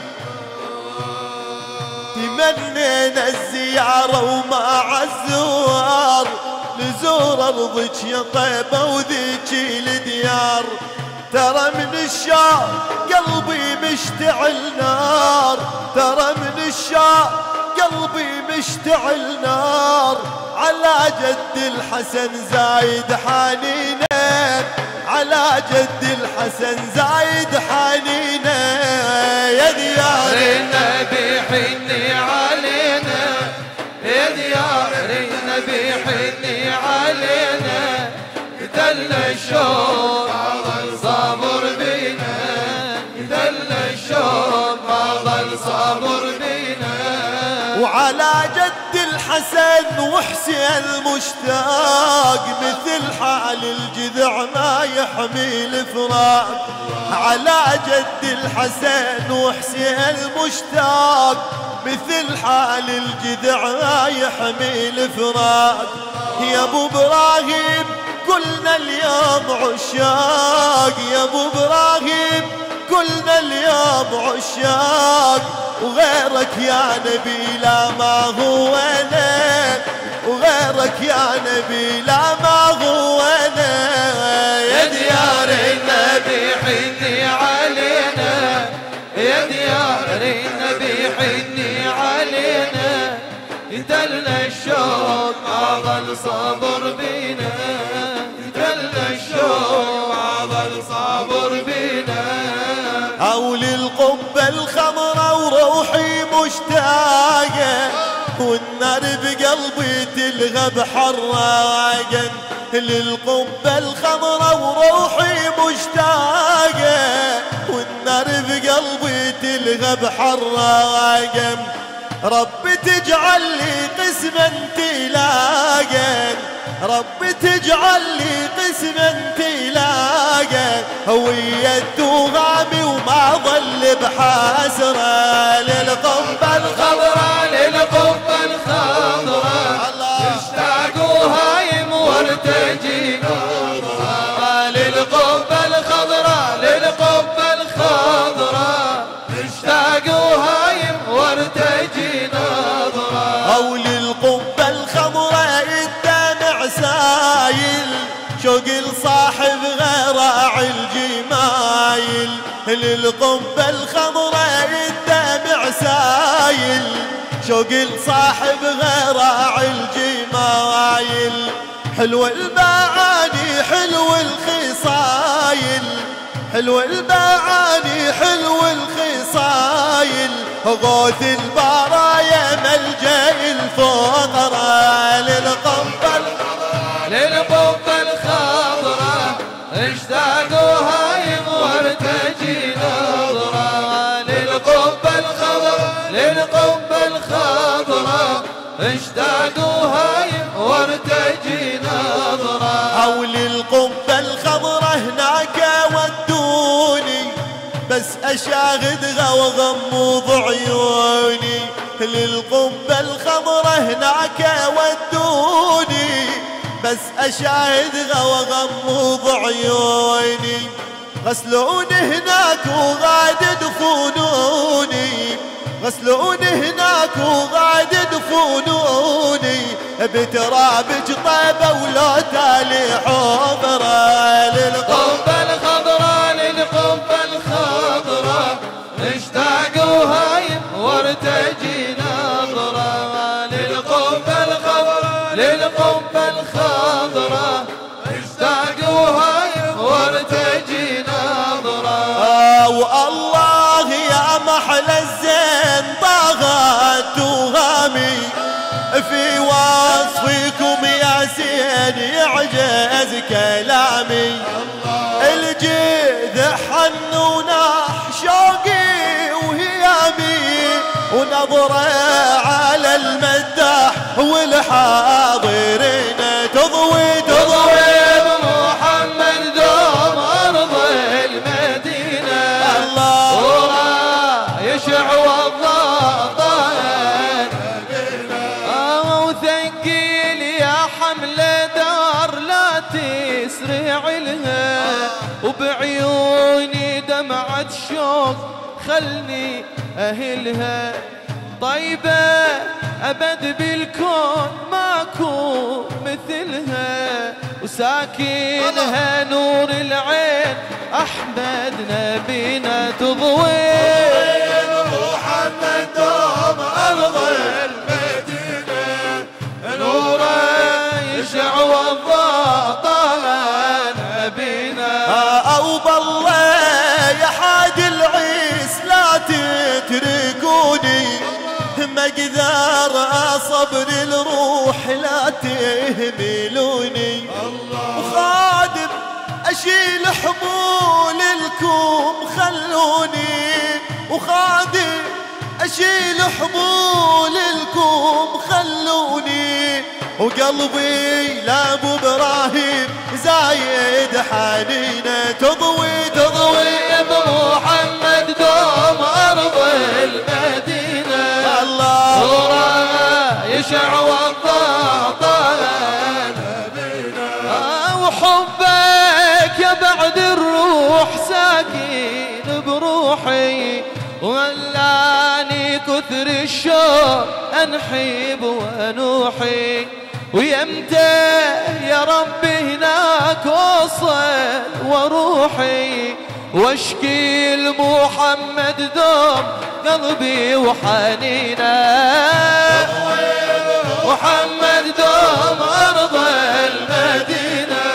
تمنينا الزيارة ومع الزوار نزور أرضك يا طيبة وذيك الديار، ترى من الشوق قلبي مشتعل نار، ترى من الشوق قلبي مشتعل نار، على جد الحسن زايد حنينا، على جد الحسن زايد حنينا، يا ديار النبي حني علينا، يا ديار النبي حني علينا، قتلنا الشوق ما ظل صابر بينا، قتلنا الشوق ما ظل صابر بينا، وعلى جد الحسن وحسين المشتاق، مثل حال الجذع ما يحمي الفراق، على جد الحسن وحسين المشتاق، مثل حال الجذع ما يحمي الفراق، يا ابو ابراهيم كلنا اليوم عشاق، يا ابو ابراهيم كلنا اليوم عشاق، وغيرك يا نبي لا ما هو انا، وغيرك يا نبي لا ما هو انا، يا ديار النبي حني علينا، يا ديار النبي حني علينا، قتلنا الشوق ما ظل صابر بينا، قتلنا الشوق ما ظل صابر بينا، او للقبة الخضرا وروحي مشتاقة، والنار بقلبي تلغى بحراقا، للقبة الخضرا وروحي مشتاقة، والنار بقلبي تلغى بحراقا، رب تجعل لي قسما تلاقا، رب تجعل لي قسما تلاقا، هوية تغامي وما ظل بحسرة، للقبة الخضراء للقبة الخضراء اشتاقوا هايم وارتجي نظرة، للقبة الخضراء للقبة الخضراء اشتاقوا هايم وارتجي نظرة، او للقبة الخضراء الدمع سايل، شوق لصاحب غراع الجمايل، للقبة الخضراء الدمع سايل، شوق لصاحب غراع الجمايل، حلو المعاني حلو الخصايل، حلو المعاني حلو الخصايل، غوث البرايا ملجأ الفقراء، للقبة للقبة الخضراء اشتاقوا هايم وارتجي نظرة، للقبة الخضراء للقبة الخضراء اشتاقوا هايم وارتجي نظرة. أشاهدها وغمض عيوني للقبة الخضرة هناك ودوني، بس أشاهدها وغمض عيوني، غسلوني هناك وغاد دفونوني، غسلوني هناك وغاد دفونوني، بتراب جطيبة ولو تالي حضرة للقبة الخضراء للقبة الخضراء نشتاق وهايم وارتجي نظرة للقبة الخضراء للقبة الخضراء نشتاق وهايم وارتجي نظرة. والله يا محلى الزين طاغت توهامي في وصفكم يا زين يعجز كلامي، الجذع حن وناح شوقي وهيامي، ونظرة على المداح والحاضرين تضوي محمد دوم أرض المدينة الله يشع والضاطان وثقيل يا حمل دار لا تسرع لها، وبعيوني دمعة شوق خلني أهلها، طيبة أبد بالكون ماكو مثلها، وساكنها نور العين أحمد نبينا تضوي محمد دوم أرض المدينة نوره يشع والضاطان نبينا. أو بالله يا حاد العيس لا تتركوني، ما اقدر اصبر الروح لا تهملوني، وخادم اشيل حمول الكوم خلوني، وخادم اشيل حمول الكوم خلوني، وقلبي لابو ابراهيم زايد حنينه تضوي محمد دوم أرض المدينة الله نوره يشع والضاطان نبينا، وحبك يا بعد الروح ساكن بروحي، ولاني كثر الشوق أنحب ونوحي، ويمتى يا رب هناك وصل وروحي، واشكي لمحمد دوم قلبي وحنينه، محمد دوم أرض المدينة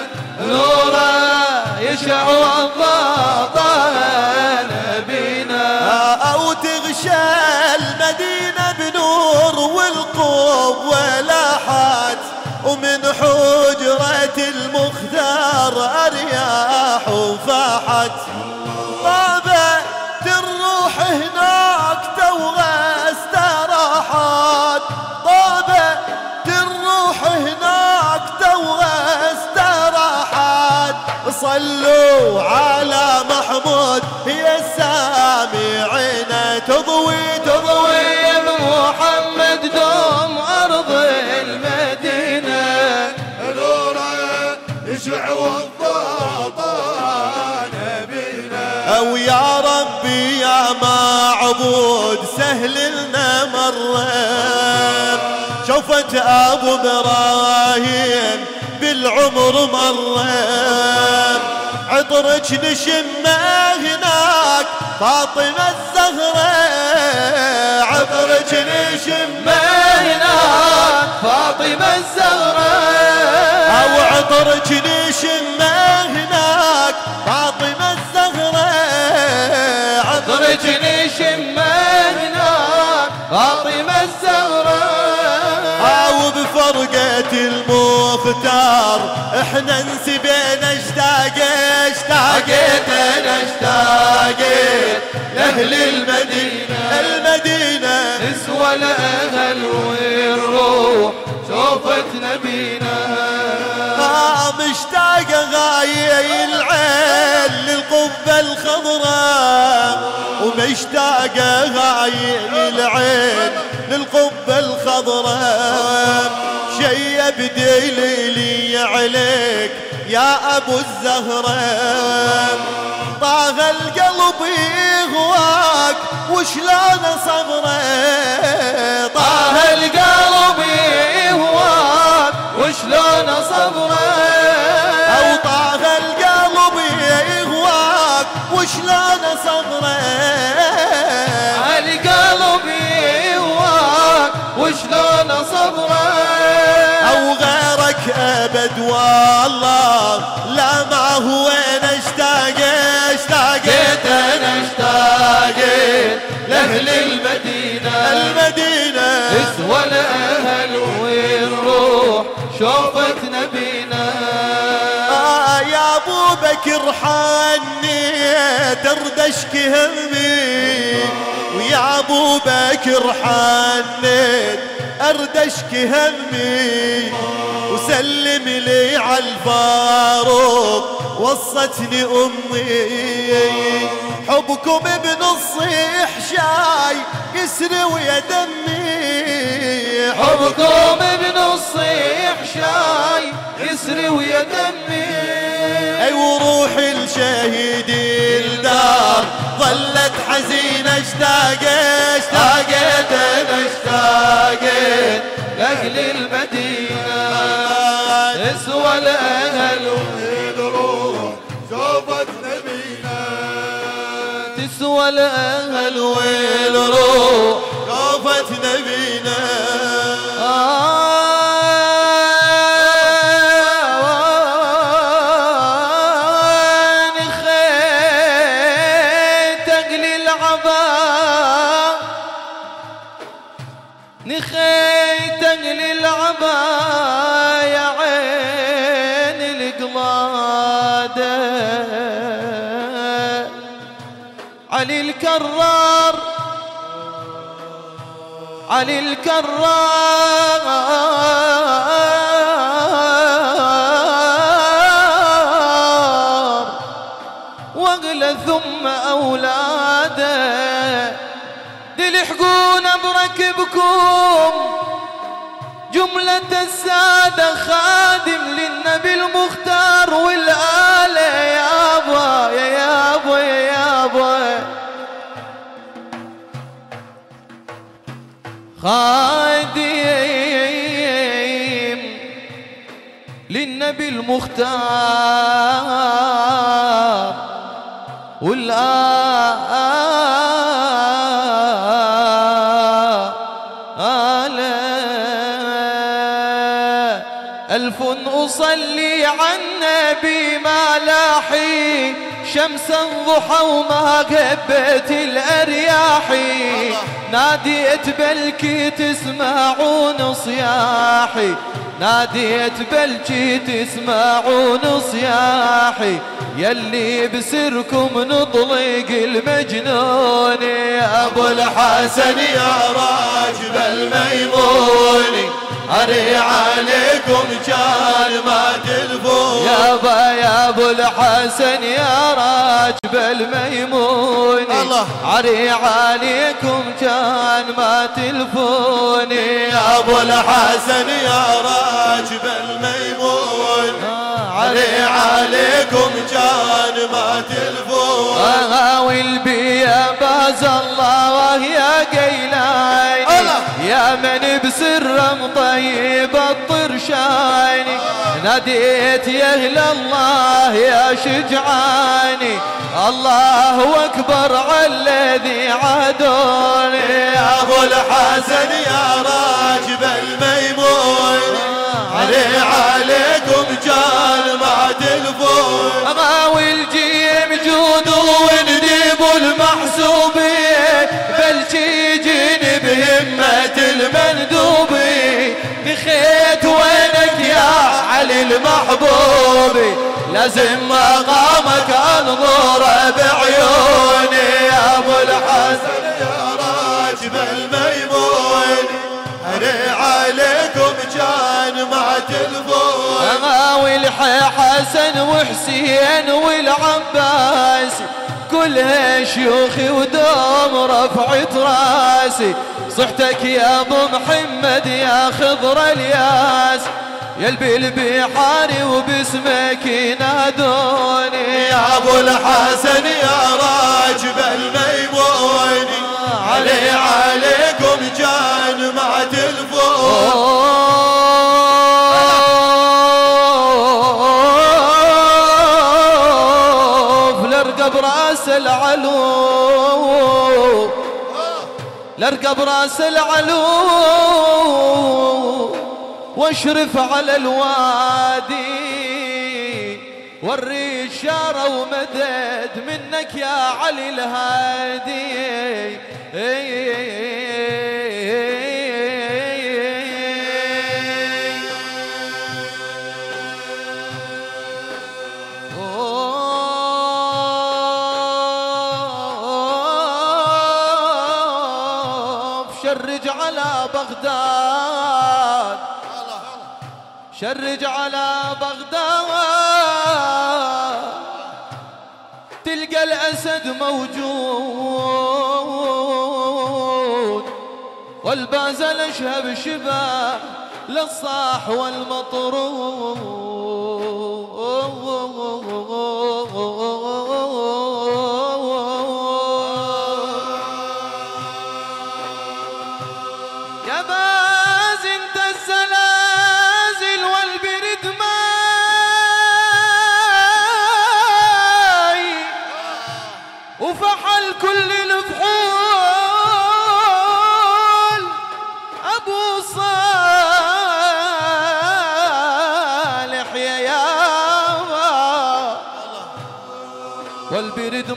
نوره يشع والضاطان نبينا. أو تغشى المدينة بنور والقوب ولاحات، ومن حجرة المختار أرياح وفاحت، طابت الروح هناك توغى استراحات، طابت الروح هناك توغى استراحات، صلوا على محمود يا السامعين تضوي محمد دوم أرض المدينة نوره يشع والضاطان نبينا. أو يا ربي يا معبود سهل لنا مرة، شوفت أبو إبراهيم بالعمر مرة، عطرك نشمه هناك فاطمة الزهراء، عطرك نشمه هناك فاطمة الزهراء، أو عطرك نشمه هناك فاطمة الزهراء، عطرك نشمه هناك فاطمة الزهراء، وبفرقة المختار احنا نسبينا اشتاقت لأهل المدينة نسوى الأهل والروح شوفت نبينا، مشتاق غاية العين للقبة الخضراء، ومشتاق غاية العين للقبة الخضراء. شيب دليلي عليك يا أبو الزهراء، طاغ القلب يغواك وشلون صبره، طاغ القلب يغواك وشلون صبره، أو طاغ القلب يغواك وشلون صبره، القلب يغواك وشلون صبره، أو غيرك أبد والله لا ما هو أنا اشتاقت أنا اشتاقت لأهل المدينة اسوى الأهل والروح شوفت نبينا. يا أبو بكر حنيت أرد أشكي همي، ويا أبو بكر حنيت أرد أشكي همي، وسلم لي على الفاروق وصتني أمي، حبكم بنصيح شاي يسري ويا دمي، حبكم بنصيح شاي يسري ويا دمي، أي وروح الشهيد الدار ظلت حزينة اشتاقت أنا اشتاقت لأهل المدينة اسوى الأهل والروح شوفت نبينا، تسوى الأهل والروح شوفت نبينا. نخيتك للعبا يا عين القلادة، علي الكرار علي الكرار واغلى ثم أولاده، تلحقون بركبكم جملة السادة خادم للنبي المختار والآلة يا أبا يا أبا يا أبا، خادم للنبي المختار ألف أصلي عن نبي ما لاحي شمس الضحى وما قبت الأرياحي، ناديت بلكي تسمعون صياحي، ناديت بلكي تسمعون صياحي، يلي بسركم نطلق المجنون يا أبو الحسن يا راجب الميمون، أري عليكم كان ما تلفون يا أبو الحسن يا راجب الميمون، أري عليكم كان ما تلفون يا أبو الحسن يا راجب الميمون، أري عليكم كان ما تلفون، والبيا باز الله يا قيلاني يا من بسر مطيب الطرشاني، ناديت يا اهل الله يا شجعاني، الله اكبر على الذي عادوني يا ابو الحسن يا راجب الميمون، علي عليكم كان ما تلفون، اغاوي الجيم جود ونديب المحسوبين بلشي جيني بهمة المندوبي، نخيت وينك يا علي المحبوبي لازم مقامك انظر بعيوني يا ابو الحسن يا راجب الميمون، علي عليكم كان ما تلفون، اغاوي الحيحة حسن وحسين والعباس كلها شيوخي ودوم رفعت راسي صحتك يا ابو محمد يا خضر الياس يا البحار وباسمك ينادوني يا ابو الحسن يا راجب الميمون عليكم جان مع تلفون لارقب راس العلو لارقب راس العلو واشرف على الوادي وري الشارة ومدد منك يا علي الهادي شرج على بغداد شرج على بغداد تلقى الأسد موجود والباز الأشهب شباب للصاح والمطرود يا باز انت الزلازل والبرد ماي وفحل كل الفحول ابو صالح يا يابا والبرد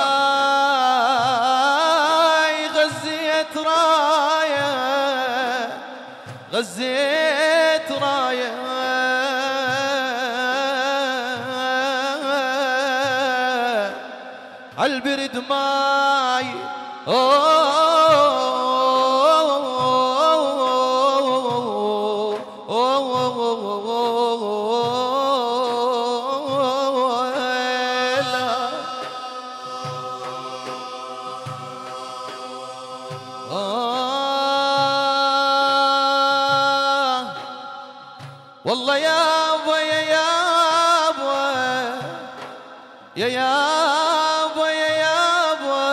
ماي غزيت رايه غزيت رايه عالبرد ماي والله يابا يا يابا يا يابا يا يابا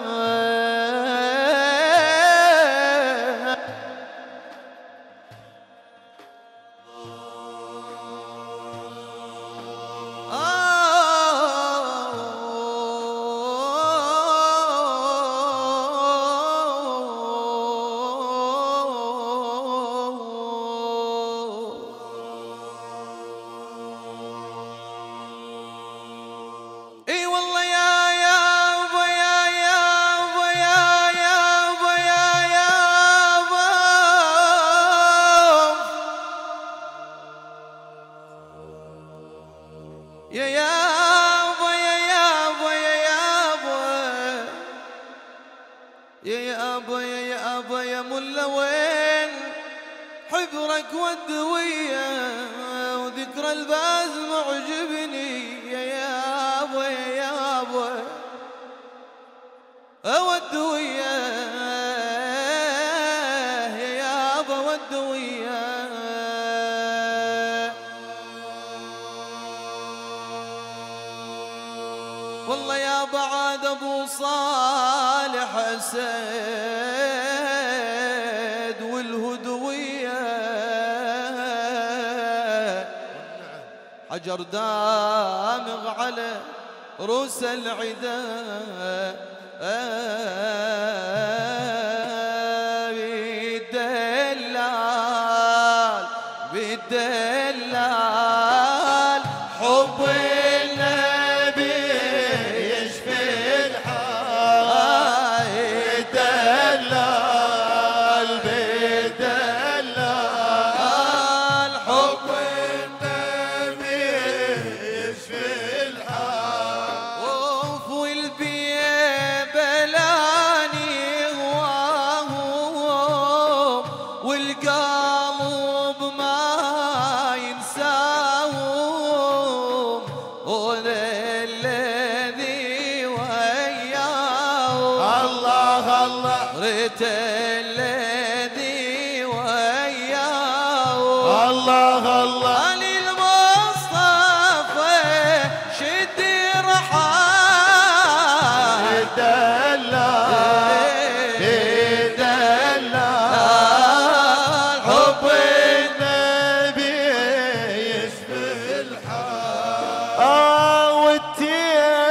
اي والله يا يابا يا يابا يا يابا يا يابا يا يابا يا يابا يا يابا يا يابا يا يابا يا ملا وين حبرك والدوية وذكرى الباز معجبني يا يابا يا يابا والدوية يا يابا والدوية والله يا بعد ابو صالح اسد والهدوية حجر دامغ على روس العدا بالدلال بالدلال حب النبي يشفي الحال بالدلال بالدلال حب النبي يشفي الحال والبيت ريت الذي وياه الله الله علي المصطفى شد رحال يدلى يدلى حب النبي يشفي الحال وانتي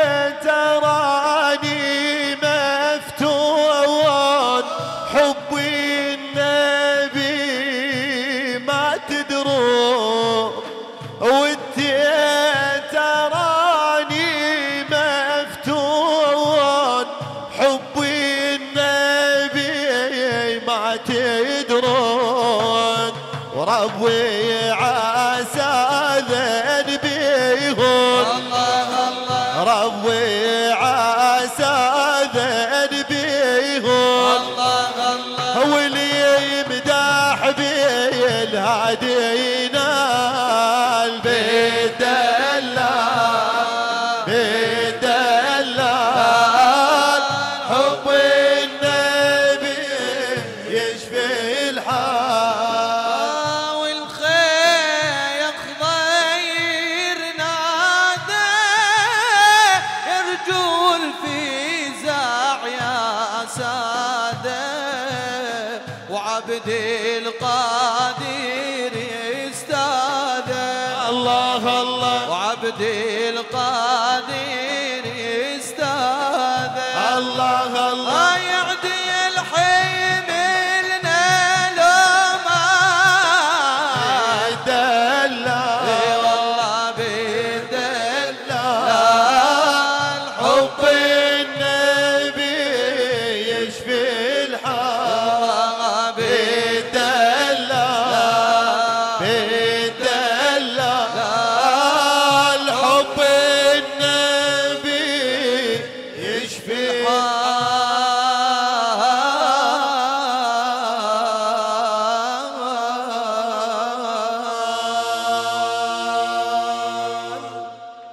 تراني مفتون حبي النبي ما تدرون وانتي تراني مفتون حبي النبي ما تدرون وربي عسى ذنبيهم الله الله ربي عسى ذنبيهم الله الله واللي يمدح بالهادينا البيت بالدلال حب النبي يشفي الحال والخيخ ضير نادى يرجول في زاع يا ساده وعبد القادر يستاذه الله الله وعبد القادر يستاذه الله الله يعدي الحمل نلوما دلال والله بالدلال حب النبي يشفي الحال الله بالدلال